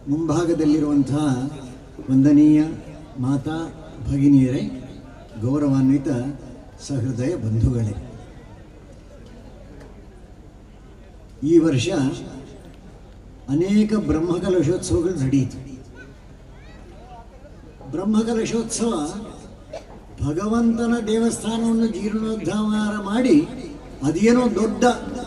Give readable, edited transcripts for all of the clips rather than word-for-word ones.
ಮುಂಭಾಗದಲ್ಲಿರುವಂತಹ ವಂದನೀಯ ಮಾತಾ ಭಗಿನಿಯರೇ, ಗೌರವಾನ್ವಿತ ಸಹೃದಯ ಬಂಧುಗಳೇ, ಈ ವರ್ಷ ಅನೇಕ ಬ್ರಹ್ಮಕಲಶೋತ್ಸವಗಳು ನಡೆಯಿತು. ಬ್ರಹ್ಮಕಲಶೋತ್ಸವ ಭಗವಂತನ ದೇವಸ್ಥಾನವನ್ನು ಜೀರ್ಣೋದ್ಧಾರ ಮಾಡಿ ಅದೇನೋ ದೊಡ್ಡ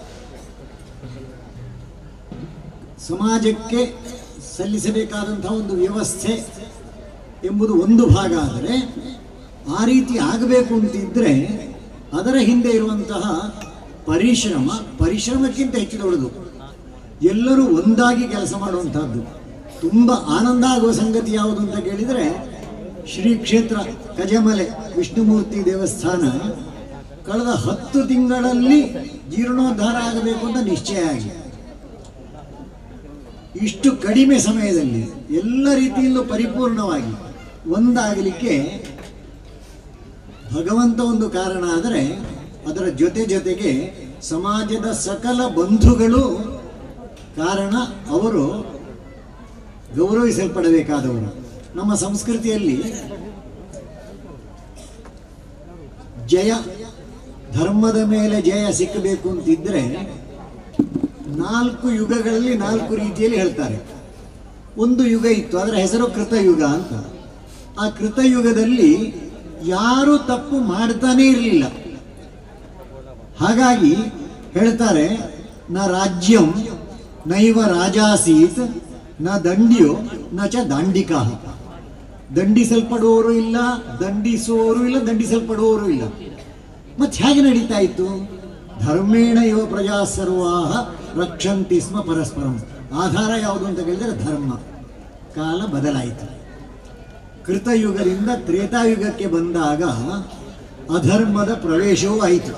ಸಮಾಜಕ್ಕೆ ಸಲ್ಲಿಸಬೇಕಾದಂತಹ ಒಂದು ವ್ಯವಸ್ಥೆ ಎಂಬುದು ಒಂದು ಭಾಗ. ಆದರೆ ಆ ರೀತಿ ಆಗಬೇಕು ಅಂತಿದ್ರೆ ಅದರ ಹಿಂದೆ ಇರುವಂತಹ ಪರಿಶ್ರಮಕ್ಕಿಂತ ಹೆಚ್ಚು ದೊಡ್ಡದು. ಎಲ್ಲರೂ ಒಂದಾಗಿ ಕೆಲಸ ಮಾಡುವಂತಹದ್ದು. ತುಂಬ ಆನಂದ ಆಗುವ ಸಂಗತಿ ಯಾವುದು ಅಂತ ಕೇಳಿದರೆ, ಶ್ರೀ ಕ್ಷೇತ್ರ ಕಜಮಲೆ ವಿಷ್ಣುಮೂರ್ತಿ ದೇವಸ್ಥಾನ ಕಳೆದ 10 ತಿಂಗಳಲ್ಲಿ ಜೀರ್ಣೋದ್ಧಾರ ಆಗಬೇಕು ಅಂತ ನಿಶ್ಚಯ ಆಗಿ, ಇಷ್ಟು ಕಡಿಮೆ ಸಮಯದಲ್ಲಿ ಎಲ್ಲ ರೀತಿಯಲ್ಲೂ ಪರಿಪೂರ್ಣವಾಗಿ ಒಂದಾಗಲಿಕ್ಕೆ ಭಗವಂತ ಒಂದು ಕಾರಣ. ಆದರೆ ಅದರ ಜೊತೆಗೆ ಸಮಾಜದ ಸಕಲ ಬಂಧುಗಳು ಕಾರಣ. ಅವರು ಗೌರವಿಸಲ್ಪಡಬೇಕಾದವರು. ನಮ್ಮ ಸಂಸ್ಕೃತಿಯಲ್ಲಿ ಜಯ, ಧರ್ಮದ ಮೇಲೆ ಜಯ ಸಿಕ್ಕಬೇಕು ಅಂತಿದ್ರೆ 4 ಯುಗಗಳಲ್ಲಿ 4 ರೀತಿಯಲ್ಲಿ ಹೇಳ್ತಾರೆ. ಒಂದು ಯುಗ ಇತ್ತು, ಅದರ ಹೆಸರು ಕೃತಯುಗ ಅಂತ. ಆ ಕೃತಯುಗದಲ್ಲಿ ಯಾರು ತಪ್ಪು ಮಾಡ್ತಾನೇ ಇರಲಿಲ್ಲ. ಹಾಗಾಗಿ ಹೇಳ್ತಾರೆ, ನ ರಾಜ್ಯಂ ನೈವ ರಾಜಾಸೀತ್ ನ ದಂಡ್ಯೋ ನ ಚ ದಾಂಡಿಕಾ. ದಂಡಿಸಲ್ಪಡುವವರು ಇಲ್ಲ, ದಂಡಿಸುವವರು ಇಲ್ಲ, ದಂಡಿಸಲ್ಪಡುವವರು ಇಲ್ಲ. ಮತ್ತೆ ಹೇಗೆ ನಡೀತಾ ಇತ್ತು? ಧರ್ಮೇಣ ಇವ ಪ್ರಜಾ ಸರ್ವಾಹ ರಕ್ಷಂತಿ ಸ್ಮ ಪರಸ್ಪರಂ. ಆಧಾರ ಯಾವುದು ಅಂತ ಕೇಳಿದರೆ ಧರ್ಮ. ಕಾಲ ಬದಲಾಯಿತು. ಕೃತಯುಗದಿಂದ ತ್ರೇತಾಯುಗಕ್ಕೆ ಬಂದಾಗ ಅಧರ್ಮದ ಪ್ರವೇಶವೂ ಆಯಿತು.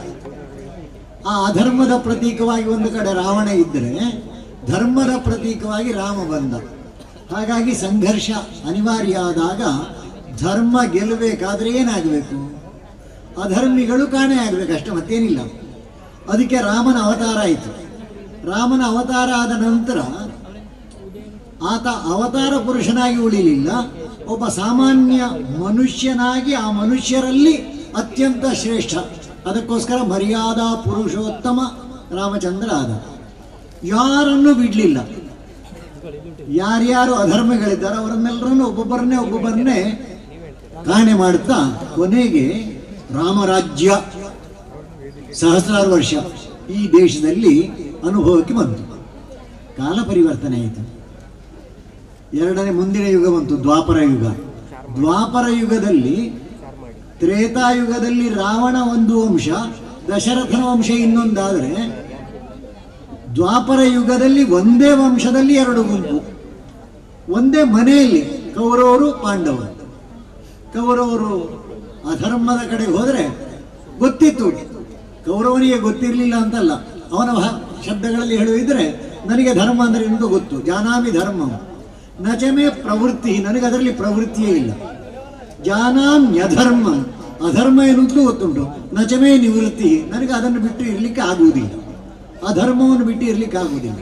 ಆ ಅಧರ್ಮದ ಪ್ರತೀಕವಾಗಿ ಒಂದು ಕಡೆ ರಾವಣ ಇದ್ದರೆ, ಧರ್ಮದ ಪ್ರತೀಕವಾಗಿ ರಾಮ ಬಂದ. ಹಾಗಾಗಿ ಸಂಘರ್ಷ ಅನಿವಾರ್ಯ ಆದಾಗ ಧರ್ಮ ಗೆಲ್ಲಬೇಕಾದ್ರೆ ಏನಾಗಬೇಕು? ಅಧರ್ಮಿಗಳು ಕಾಣೆ ಆಗಬೇಕು, ಅಷ್ಟೇ, ಮತ್ತೇನಿಲ್ಲ. ಅದಕ್ಕೆ ರಾಮನ ಅವತಾರ ಆಯಿತು. ರಾಮನ ಅವತಾರ ಆದ ನಂತರ ಆತ ಅವತಾರ ಪುರುಷನಾಗಿ ಉಳಿಲಿಲ್ಲ, ಒಬ್ಬ ಸಾಮಾನ್ಯ ಮನುಷ್ಯನಾಗಿ ಆ ಮನುಷ್ಯರಲ್ಲಿ ಅತ್ಯಂತ ಶ್ರೇಷ್ಠ. ಅದಕ್ಕೋಸ್ಕರ ಮರ್ಯಾದಾ ಪುರುಷೋತ್ತಮ ರಾಮಚಂದ್ರ ಆದ. ಯಾರನ್ನೂ ಬಿಡಲಿಲ್ಲ. ಯಾರ್ಯಾರು ಅಧರ್ಮಗಳಿದ್ದಾರೆ ಅವರನ್ನೆಲ್ಲರನ್ನು ಒಬ್ಬೊಬ್ಬರನ್ನೇ ಕಾಣೆ ಮಾಡುತ್ತಾ ಕೊನೆಗೆ ರಾಮರಾಜ್ಯ ಸಹಸ್ರಾರು ವರ್ಷ ಈ ದೇಶದಲ್ಲಿ ಅನುಭವಕ್ಕೆ ಬಂತು. ಕಾಲ ಪರಿವರ್ತನೆ ಆಯಿತು. ಮುಂದಿನ ಯುಗ ಬಂತು, ದ್ವಾಪರ ಯುಗ. ದ್ವಾಪರ ಯುಗದಲ್ಲಿ, ತ್ರೇತಾಯುಗದಲ್ಲಿ ರಾವಣ ಒಂದು ವಂಶ, ದಶರಥನ ವಂಶ ಇನ್ನೊಂದಾದರೆ, ದ್ವಾಪರ ಯುಗದಲ್ಲಿ ಒಂದೇ ವಂಶದಲ್ಲಿ 2 ಗುಂಪು, ಒಂದೇ ಮನೆಯಲ್ಲಿ ಕೌರವರು ಪಾಂಡವರು. ಕೌರವರು ಅಧರ್ಮದ ಕಡೆಗೆ ಹೋದರೆ ಗೊತ್ತಿತ್ತು, ಕೌರವನಿಗೆ ಗೊತ್ತಿರಲಿಲ್ಲ ಅಂತಲ್ಲ, ಅವನ ಶಬ್ದಗಳಲ್ಲಿ ಹೇಳುವುದಿದ್ರೆ ನನಗೆ ಧರ್ಮ ಅಂದರೆ ಎಂದು ಗೊತ್ತು. ಜಾನಾಮಿ ಧರ್ಮ ನಚಮೇ ಪ್ರವೃತ್ತಿ, ನನಗೆ ಅದರಲ್ಲಿ ಪ್ರವೃತ್ತಿಯೇ ಇಲ್ಲ. ಜಾನಾಮ್ಯಧರ್ಮ, ಅಧರ್ಮ ಎನ್ನುವುದು ಗೊತ್ತುಂಟು. ನಚಮೇ ನಿವೃತ್ತಿ, ನನಗೆ ಅದನ್ನು ಬಿಟ್ಟು ಇರಲಿಕ್ಕೆ ಆಗುವುದಿಲ್ಲ, ಅಧರ್ಮವನ್ನು ಬಿಟ್ಟು ಇರಲಿಕ್ಕೆ ಆಗುವುದಿಲ್ಲ.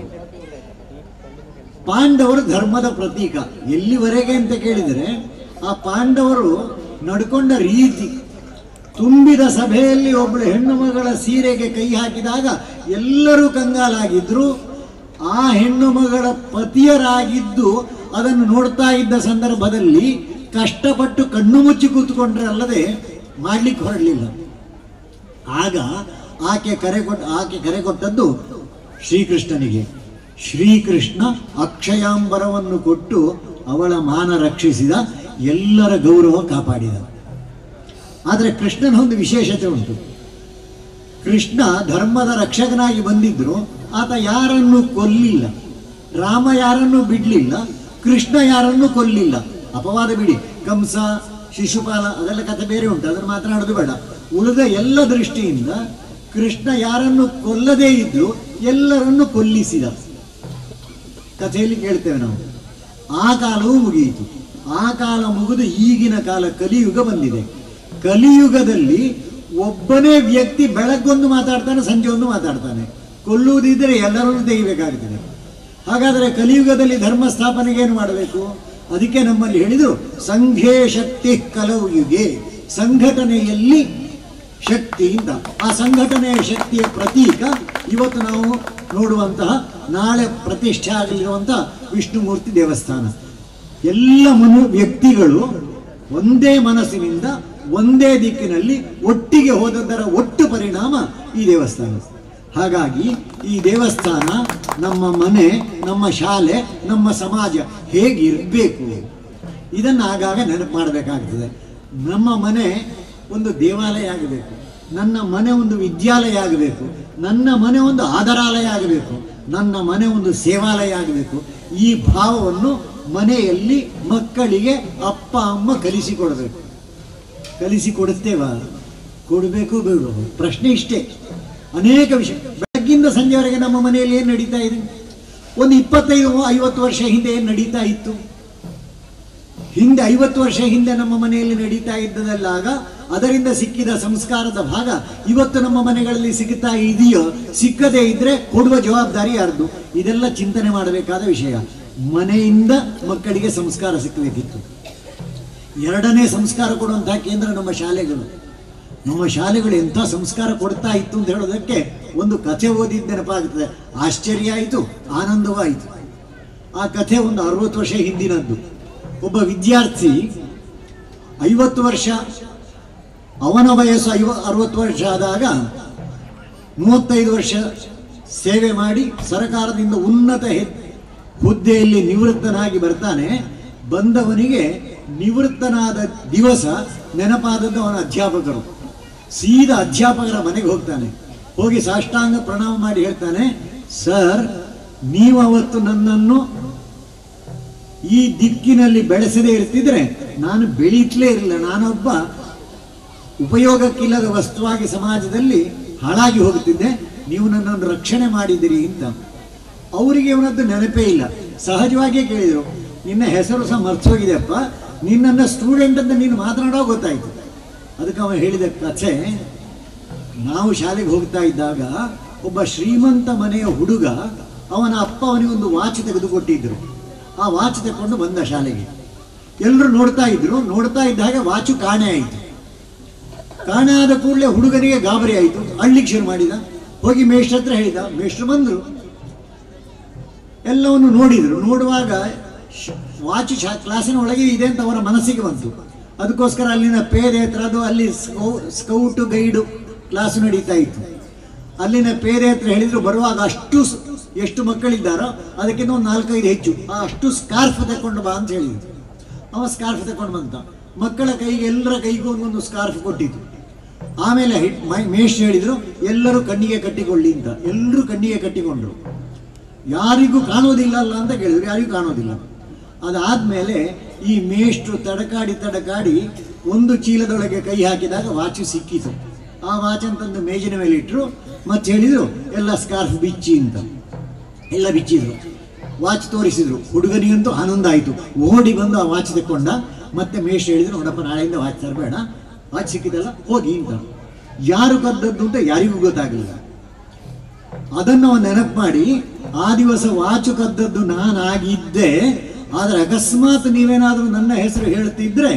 ಪಾಂಡವರು ಧರ್ಮದ ಪ್ರತೀಕ. ಎಲ್ಲಿವರೆಗೆ ಅಂತ ಕೇಳಿದರೆ, ಆ ಪಾಂಡವರು ನಡ್ಕೊಂಡ ರೀತಿ, ತುಂಬಿದ ಸಭೆಯಲ್ಲಿ ಒಬ್ಬಳು ಹೆಣ್ಣು ಮಗಳ ಸೀರೆಗೆ ಕೈ ಹಾಕಿದಾಗ ಎಲ್ಲರೂ ಕಂಗಾಲಾಗಿದ್ರು. ಆ ಹೆಣ್ಣು ಮಗಳ ಪತಿಯರಾಗಿದ್ದು ಅದನ್ನು ನೋಡ್ತಾ ಇದ್ದ ಸಂದರ್ಭದಲ್ಲಿ ಕಷ್ಟಪಟ್ಟು ಕಣ್ಣು ಮುಚ್ಚಿ ಕೂತ್ಕೊಂಡ್ರೆ ಅಲ್ಲದೆ ಮಾಡ್ಲಿಕ್ಕೆ ಹೊರಡಲಿಲ್ಲ. ಆಗ ಆಕೆ ಕರೆ ಕೊಟ್ಟದ್ದು ಶ್ರೀಕೃಷ್ಣನಿಗೆ. ಶ್ರೀಕೃಷ್ಣ ಅಕ್ಷಯಾಂಬರವನ್ನು ಕೊಟ್ಟು ಅವಳ ಮಾನ ರಕ್ಷಿಸಿದ, ಎಲ್ಲರ ಗೌರವ ಕಾಪಾಡಿದ. ಆದರೆ ಕೃಷ್ಣನ ಒಂದು ವಿಶೇಷತೆ ಉಂಟು. ಕೃಷ್ಣ ಧರ್ಮದ ರಕ್ಷಕನಾಗಿ ಬಂದಿದ್ರು, ಆತ ಯಾರನ್ನು ಕೊಲ್ಲಿಲ್ಲ. ರಾಮ ಯಾರನ್ನು ಬಿಡಲಿಲ್ಲ, ಕೃಷ್ಣ ಯಾರನ್ನು ಕೊಲ್ಲಿಲ್ಲ. ಅಪವಾದ ಬಿಡಿ, ಕಂಸ, ಶಿಶುಪಾಲ ಅದೆಲ್ಲ ಕಥೆ ಬೇರೆ ಉಂಟು, ಅದನ್ನು ಮಾತನಾಡೋದು ಬೇಡ. ಉಳಿದ ಎಲ್ಲ ದೃಷ್ಟಿಯಿಂದ ಕೃಷ್ಣ ಯಾರನ್ನು ಕೊಲ್ಲದೇ ಇದ್ರು ಎಲ್ಲರನ್ನು ಕೊಲ್ಲಿಸಿದ ಕಥೆಯಲ್ಲಿ ಕೇಳ್ತೇವೆ ನಾವು. ಆ ಕಾಲವೂ ಮುಗಿಯಿತು. ಆ ಕಾಲ ಮುಗಿದು ಈಗಿನ ಕಾಲ ಕಲಿಯುಗ ಬಂದಿದೆ. ಕಲಿಯುಗದಲ್ಲಿ ಒಬ್ಬನೇ ವ್ಯಕ್ತಿ ಬೆಳಗ್ಗೊಂದು ಮಾತಾಡ್ತಾನೆ, ಸಂಜೆ ಒಂದು ಮಾತಾಡ್ತಾನೆ. ಕೊಲ್ಲುವುದಿದ್ದರೆ ಎಲ್ಲರನ್ನು ತೆಗಿಬೇಕಾಗುತ್ತದೆ. ಹಾಗಾದರೆ ಕಲಿಯುಗದಲ್ಲಿ ಧರ್ಮ ಸ್ಥಾಪನೆಗೆ ಏನು ಮಾಡಬೇಕು? ಅದಕ್ಕೆ ನಮ್ಮಲ್ಲಿ ಹೇಳಿದರು ಸಂಘೇ ಶಕ್ತಿ ಕಲವು ಯುಗೆ, ಸಂಘಟನೆಯಲ್ಲಿ ಶಕ್ತಿಯಿಂದ. ಆ ಸಂಘಟನೆಯ ಶಕ್ತಿಯ ಪ್ರತೀಕ ಇವತ್ತು ನಾವು ನೋಡುವಂತಹ, ನಾಳೆ ಪ್ರತಿಷ್ಠೆ ಆಗಲಿರುವಂತಹ ವಿಷ್ಣುಮೂರ್ತಿ ದೇವಸ್ಥಾನ. ಎಲ್ಲ ವ್ಯಕ್ತಿಗಳು ಒಂದೇ ಮನಸ್ಸಿನಿಂದ ಒಂದೇ ದಿಕ್ಕಿನಲ್ಲಿ ಒಟ್ಟಿಗೆ ಹೋದದ್ದರ ಒಟ್ಟು ಪರಿಣಾಮ ಈ ದೇವಸ್ಥಾನ. ಹಾಗಾಗಿ ಈ ದೇವಸ್ಥಾನ, ನಮ್ಮ ಮನೆ, ನಮ್ಮ ಶಾಲೆ, ನಮ್ಮ ಸಮಾಜ ಹೇಗಿರಬೇಕು ಇದನ್ನು ಆಗಾಗ ನೆನಪು ಮಾಡಬೇಕಾಗ್ತದೆ. ನಮ್ಮ ಮನೆ ಒಂದು ದೇವಾಲಯ ಆಗಬೇಕು, ನನ್ನ ಮನೆ ಒಂದು ವಿದ್ಯಾಲಯ ಆಗಬೇಕು, ನನ್ನ ಮನೆ ಒಂದು ಆದರಾಲಯ ಆಗಬೇಕು, ನನ್ನ ಮನೆ ಒಂದು ಸೇವಾಲಯ ಆಗಬೇಕು. ಈ ಭಾವವನ್ನು ಮನೆಯಲ್ಲಿ ಮಕ್ಕಳಿಗೆ ಅಪ್ಪ ಅಮ್ಮ ಕಲಿಸಿಕೊಡಬೇಕು. ಕಲಿಸಿಕೊಡುತ್ತೇವ? ಕೊಡಬೇಕು ಬೇಡ? ಪ್ರಶ್ನೆ ಇಷ್ಟೇ. ಅನೇಕ ವಿಷಯ ಬೆಳಗ್ಗಿಂದ ಸಂಜೆವರೆಗೆ ನಮ್ಮ ಮನೆಯಲ್ಲಿ ಏನು ನಡೀತಾ ಇದೆ? ಒಂದು 25-50 ವರ್ಷ ಹಿಂದೆ ಏನು ನಡೀತಾ ಇತ್ತು? ಹಿಂದೆ 50 ವರ್ಷ ಹಿಂದೆ ನಮ್ಮ ಮನೆಯಲ್ಲಿ ನಡೀತಾ ಇದ್ದದಲ್ಲಾಗ ಅದರಿಂದ ಸಿಕ್ಕಿದ ಸಂಸ್ಕಾರದ ಭಾಗ ಇವತ್ತು ನಮ್ಮ ಮನೆಗಳಲ್ಲಿ ಸಿಗುತ್ತಾ ಇದೆಯೋ? ಸಿಕ್ಕದೇ ಇದ್ರೆ ಕೊಡುವ ಜವಾಬ್ದಾರಿ ಯಾರ್ದು? ಇದೆಲ್ಲ ಚಿಂತನೆ ಮಾಡಬೇಕಾದ ವಿಷಯ. ಮನೆಯಿಂದ ಮಕ್ಕಳಿಗೆ ಸಂಸ್ಕಾರ ಸಿಕ್ಕಬೇಕಿತ್ತು. ಎರಡನೇ ಸಂಸ್ಕಾರ ಕೊಡುವಂತಹ ಕೇಂದ್ರ ನಮ್ಮ ಶಾಲೆಗಳು. ನಮ್ಮ ಶಾಲೆಗಳು ಎಂಥ ಸಂಸ್ಕಾರ ಕೊಡ್ತಾ ಇತ್ತು ಅಂತ ಹೇಳೋದಕ್ಕೆ ಒಂದು ಕಥೆ ಓದಿದ ನೆನಪಾಗುತ್ತದೆ. ಆಶ್ಚರ್ಯ ಆಯಿತು, ಆನಂದವೂ ಆಯಿತು. ಆ ಕಥೆ ಒಂದು 60 ವರ್ಷ ಹಿಂದಿನದ್ದು. ಒಬ್ಬ ವಿದ್ಯಾರ್ಥಿ 50 ವರ್ಷ, ಅವನ ವಯಸ್ಸು 60 ವರ್ಷ ಆದಾಗ 35 ವರ್ಷ ಸೇವೆ ಮಾಡಿ ಸರಕಾರದಿಂದ ಉನ್ನತ ಹುದ್ದೆಯಲ್ಲಿ ನಿವೃತ್ತನಾಗಿ ಬರ್ತಾನೆ. ಬಂದವನಿಗೆ ನಿವೃತ್ತನಾದ ದಿವಸ ನೆನಪಾದದ್ದು ಅವನ ಅಧ್ಯಾಪಕರು. ಸೀದಾ ಅಧ್ಯಾಪಕರ ಮನೆಗೆ ಹೋಗ್ತಾನೆ. ಹೋಗಿ ಸಾಷ್ಟಾಂಗ ಪ್ರಣಾಮ ಮಾಡಿ ಹೇಳ್ತಾನೆ, ಸರ್, ನೀವು ಅವತ್ತು ನನ್ನನ್ನು ಈ ದಿಕ್ಕಿನಲ್ಲಿ ಬೆಳೆಸದೇ ಇರ್ತಿದ್ರೆ ನಾನು ಬೆಳೀತಲೇ ಇರಲಿಲ್ಲ. ನಾನೊಬ್ಬ ಉಪಯೋಗಕ್ಕಿಲ್ಲದ ವಸ್ತುವಾಗಿ ಸಮಾಜದಲ್ಲಿ ಹಾಳಾಗಿ ಹೋಗುತ್ತಿದ್ದೆ. ನೀವು ನನ್ನನ್ನು ರಕ್ಷಣೆ ಮಾಡಿದಿರಿ ಅಂತ. ಅವರಿಗೆ ಇವನದ್ದು ನೆನಪೇ ಇಲ್ಲ. ಸಹಜವಾಗಿಯೇ ಕೇಳಿದರು, ನಿನ್ನ ಹೆಸರು ಸಹ ಮರ್ತೋಗಿದೆಯಪ್ಪ, ನಿನ್ನನ್ನು ಸ್ಟೂಡೆಂಟ್ ಅಂತ ನೀನು ಮಾತನಾಡೋ ಗೊತ್ತಾಯಿತು. ಅದಕ್ಕೆ ಅವನು ಹೇಳಿದ ಕಥೆ, ನಾವು ಶಾಲೆಗೆ ಹೋಗ್ತಾ ಇದ್ದಾಗ ಒಬ್ಬ ಶ್ರೀಮಂತ ಮನೆಯ ಹುಡುಗ, ಅವನ ಅಪ್ಪ ಅವನಿಗೆ ಒಂದು ವಾಚ್ ತೆಗೆದುಕೊಟ್ಟಿದ್ರು. ಆ ವಾಚ್ ತಗೊಂಡು ಬಂದ ಶಾಲೆಗೆ. ಎಲ್ಲರೂ ನೋಡ್ತಾ ಇದ್ರು. ನೋಡ್ತಾ ಇದ್ದಾಗ ವಾಚು ಕಾಣೆ ಆಯಿತು. ಕಾಣೆ ಆದ ಕೂಡಲೇ ಹುಡುಗನಿಗೆ ಗಾಬರಿ ಆಯಿತು. ಅಳ್ಳಿಕ್ಕೆ ಶುರು ಮಾಡಿದ. ಹೋಗಿ ಮೇಷ್ಟ್ರ ಹತ್ರ ಹೇಳಿದ. ಮೇಷ್ಟ್ರು ಬಂದರು, ಎಲ್ಲವನ್ನು ನೋಡಿದರು. ನೋಡುವಾಗ ವಾಚ್ ಕ್ಲಾಸಿನ ಒಳಗೆ ಇದೆ ಅಂತ ಅವರ ಮನಸ್ಸಿಗೆ ಬಂತು. ಅದಕ್ಕೋಸ್ಕರ ಅಲ್ಲಿನ ಪೇದೆ ಹತ್ರ, ಅದು ಅಲ್ಲಿ ಸ್ಕೌಟು ಗೈಡು ಕ್ಲಾಸು ನಡೀತಾ ಇತ್ತು. ಅಲ್ಲಿನ ಪೇದೆ ಹತ್ರ ಹೇಳಿದ್ರು, ಬರುವಾಗ ಎಷ್ಟು ಮಕ್ಕಳಿದ್ದಾರೋ ಅದಕ್ಕಿಂತ ಒಂದು 4-5 ಹೆಚ್ಚು, ಅಷ್ಟು ಸ್ಕಾರ್ಫ್ ತಗೊಂಡು ಬಾ ಅಂತ ಹೇಳಿದ್ರು. ಅವ ಸ್ಕಾರ್ಫ್ ತಗೊಂಡು ಬಂತ. ಮಕ್ಕಳ ಕೈಗೆ, ಎಲ್ಲರ ಕೈಗೂ ಒಂದೊಂದು ಸ್ಕಾರ್ಫ್ ಕೊಟ್ಟಿದ್ದು. ಆಮೇಲೆ ಮೇಷ್ಟ್ರು ಹೇಳಿದ್ರು, ಎಲ್ಲರೂ ಕಣ್ಣಿಗೆ ಕಟ್ಟಿಕೊಳ್ಳಿ ಅಂತ. ಎಲ್ಲರೂ ಕಣ್ಣಿಗೆ ಕಟ್ಟಿಕೊಂಡ್ರು. ಯಾರಿಗೂ ಕಾಣೋದಿಲ್ಲ ಅಲ್ಲ ಅಂತ ಕೇಳಿದ್ರು, ಯಾರಿಗೂ ಕಾಣೋದಿಲ್ಲ. ಅದಾದ್ಮೇಲೆ ಈ ಮೇಷ್ಟ್ರು ತಡಕಾಡಿ ಒಂದು ಚೀಲದೊಳಗೆ ಕೈ ಹಾಕಿದಾಗ ವಾಚು ಸಿಕ್ಕಿತು. ಆ ವಾಚ್ ಅಂತಂದು ಮೇಜಿನ ಮೇಲೆ ಇಟ್ಟರು. ಮತ್ತೆ ಹೇಳಿದ್ರು, ಎಲ್ಲ ಸ್ಕಾರ್ಫ್ ಬಿಚ್ಚಿ ಅಂತ. ಎಲ್ಲ ಬಿಚ್ಚಿದ್ರು. ವಾಚ್ ತೋರಿಸಿದ್ರು. ಹುಡುಗನಿಗಂತೂ ಆನಂದ ಆಯಿತು. ಓಡಿ ಬಂದು ಆ ವಾಚ್ ತಗೊಂಡ. ಮತ್ತೆ ಮೇಷ್ಟ್ರು ಹೇಳಿದ್ರು, ನೋಡಪ್ಪ, ನಾಳೆಯಿಂದ ವಾಚ್ ತರಬೇಡ, ವಾಚ್ ಸಿಕ್ಕಿದಲ್ಲ, ಹೋಗಿ ಅಂತ. ಯಾರು ಕದ್ದದ್ದು ಅಂತ ಯಾರಿಗೂ ಗೊತ್ತಾಗಲಿಲ್ಲ. ಅದನ್ನು ಅವನು ನೆನಪು ಮಾಡಿ, ಆ ದಿವಸ ವಾಚು ಕದ್ದದ್ದು ನಾನಾಗಿದ್ದೆ, ಆದರೆ ಅಕಸ್ಮಾತ್ ನೀವೇನಾದರೂ ನನ್ನ ಹೆಸರು ಹೇಳ್ತಿದ್ರೆ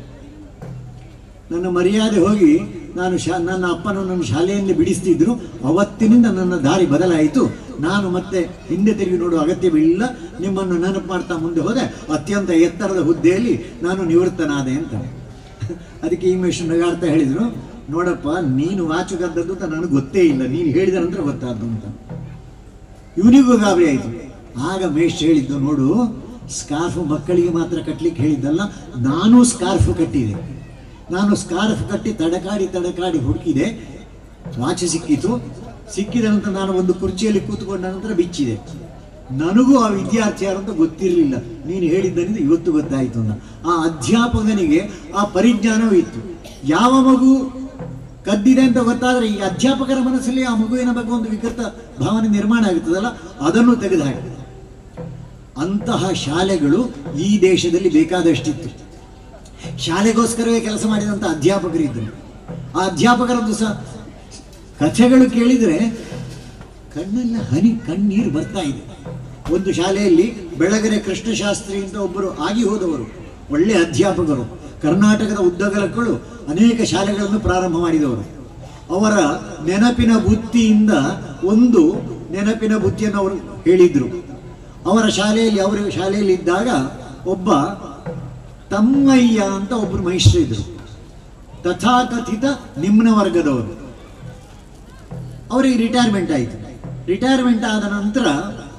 ನನ್ನ ಮರ್ಯಾದೆ ಹೋಗಿ ನನ್ನ ಅಪ್ಪನ ನನ್ನ ಶಾಲೆಯಲ್ಲಿ ಬಿಡಿಸ್ತಿದ್ರು. ಅವತ್ತಿನಿಂದ ನನ್ನ ದಾರಿ ಬದಲಾಯಿತು. ನಾನು ಮತ್ತೆ ಹಿಂದೆ ತಿರುಗಿ ನೋಡುವ ಅಗತ್ಯವಿಲ್ಲ. ನಿಮ್ಮನ್ನು ನೆನಪು ಮಾಡ್ತಾ ಮುಂದೆ ಹೋದೆ. ಅತ್ಯಂತ ಎತ್ತರದ ಹುದ್ದೆಯಲ್ಲಿ ನಾನು ನಿವೃತ್ತನಾದೆ ಅಂತ. ಅದಕ್ಕೆ ಈ ಮೇಷ್ಟ್ರು ನಗಾಡ್ತಾ ಹೇಳಿದರು, ನೋಡಪ್ಪ, ನೀನು ವಾಚು ಕದ್ದದ್ದು ಅಂತ ನನಗೆ ಗೊತ್ತೇ ಇಲ್ಲ, ನೀನು ಹೇಳಿದ ನಂತರ ಗೊತ್ತಾದ್ದು ಅಂತ. ಇವನಿಗೂ ಗಾಬರಿ ಆಯಿತು. ಆಗ ಮೇಷ್ಟ್ರು ಹೇಳಿದ್ದು, ನೋಡು, ಸ್ಕಾರ್ಫ್ ಮಕ್ಕಳಿಗೆ ಮಾತ್ರ ಕಟ್ಟಲಿಕ್ಕೆ ಹೇಳಿದ್ದಲ್ಲ, ನಾನು ಸ್ಕಾರ್ಫ್ ಕಟ್ಟಿದೆ. ನಾನು ಸ್ಕಾರ್ಫ್ ಕಟ್ಟಿ ತಡಕಾಡಿ ಹುಡುಕಿದೆ. ವಾಚ್ ಸಿಕ್ಕಿತು. ಸಿಕ್ಕಿದ ನಂತರ ನಾನು ಒಂದು ಕುರ್ಚಿಯಲ್ಲಿ ಕೂತ್ಕೊಂಡ ನಂತರ ಬಿಚ್ಚಿದೆ. ನನಗೂ ಆ ವಿದ್ಯಾರ್ಥಿ ಯಾರು ಅಂತ ಗೊತ್ತಿರಲಿಲ್ಲ. ನೀನು ಹೇಳಿದ್ದರಿಂದ ಇವತ್ತು ಗೊತ್ತಾಯಿತು ಅಂತ. ಆ ಅಧ್ಯಾಪಕನಿಗೆ ಆ ಪರಿಜ್ಞಾನವೂ ಇತ್ತು. ಯಾವ ಮಗು ಕದ್ದಿದೆ ಅಂತ ಗೊತ್ತಾದರೆ ಈ ಅಧ್ಯಾಪಕರ ಮನಸ್ಸಲ್ಲಿ ಆ ಮಗುವಿನ ಬಗ್ಗೆ ಒಂದು ವಿಕೃತ ಭಾವನೆ ನಿರ್ಮಾಣ ಆಗುತ್ತದಲ್ಲ, ಅದನ್ನು ತೆಗೆದುಹಾಕಿದೆ. ಅಂತಹ ಶಾಲೆಗಳು ಈ ದೇಶದಲ್ಲಿ ಬೇಕಾದಷ್ಟಿತ್ತು. ಶಾಲೆಗೋಸ್ಕರವೇ ಕೆಲಸ ಮಾಡಿದಂಥ ಅಧ್ಯಾಪಕರಿದ್ದರು. ಆ ಅಧ್ಯಾಪಕರದ್ದು ಸಹ ಕಥೆಗಳು ಕೇಳಿದರೆ ಕಣ್ಣೆಲ್ಲ ಕಣ್ಣೀರು ಬರ್ತಾ ಇದೆ. ಒಂದು ಶಾಲೆಯಲ್ಲಿ ಬೆಳಗೆರೆ ಕೃಷ್ಣಶಾಸ್ತ್ರಿ ಅಂತ ಒಬ್ಬರು ಆಗಿ ಹೋದವರು, ಒಳ್ಳೆ ಅಧ್ಯಾಪಕರು, ಕರ್ನಾಟಕದ ಉದ್ದಗಲಕ್ಕಳು ಅನೇಕ ಶಾಲೆಗಳನ್ನು ಪ್ರಾರಂಭ ಮಾಡಿದವರು. ಅವರ ನೆನಪಿನ ಬುತ್ತಿಯಿಂದ ಒಂದು ನೆನಪಿನ ಬುತ್ತಿಯನ್ನು ಅವರು ಹೇಳಿದ್ರು. ಅವರ ಶಾಲೆಯಲ್ಲಿ ಇದ್ದಾಗ ಒಬ್ಬ ತಮ್ಮಯ್ಯ ಅಂತ ಒಬ್ಬರು ಮೈಸ್ಟ್ರು ಇದ್ರು, ತಥಾಕಥಿತ ನಿಮ್ನ ವರ್ಗದವರು. ಅವರಿಗೆ ರಿಟೈರ್ಮೆಂಟ್ ಆಯಿತು. ರಿಟೈರ್ಮೆಂಟ್ ಆದ ನಂತರ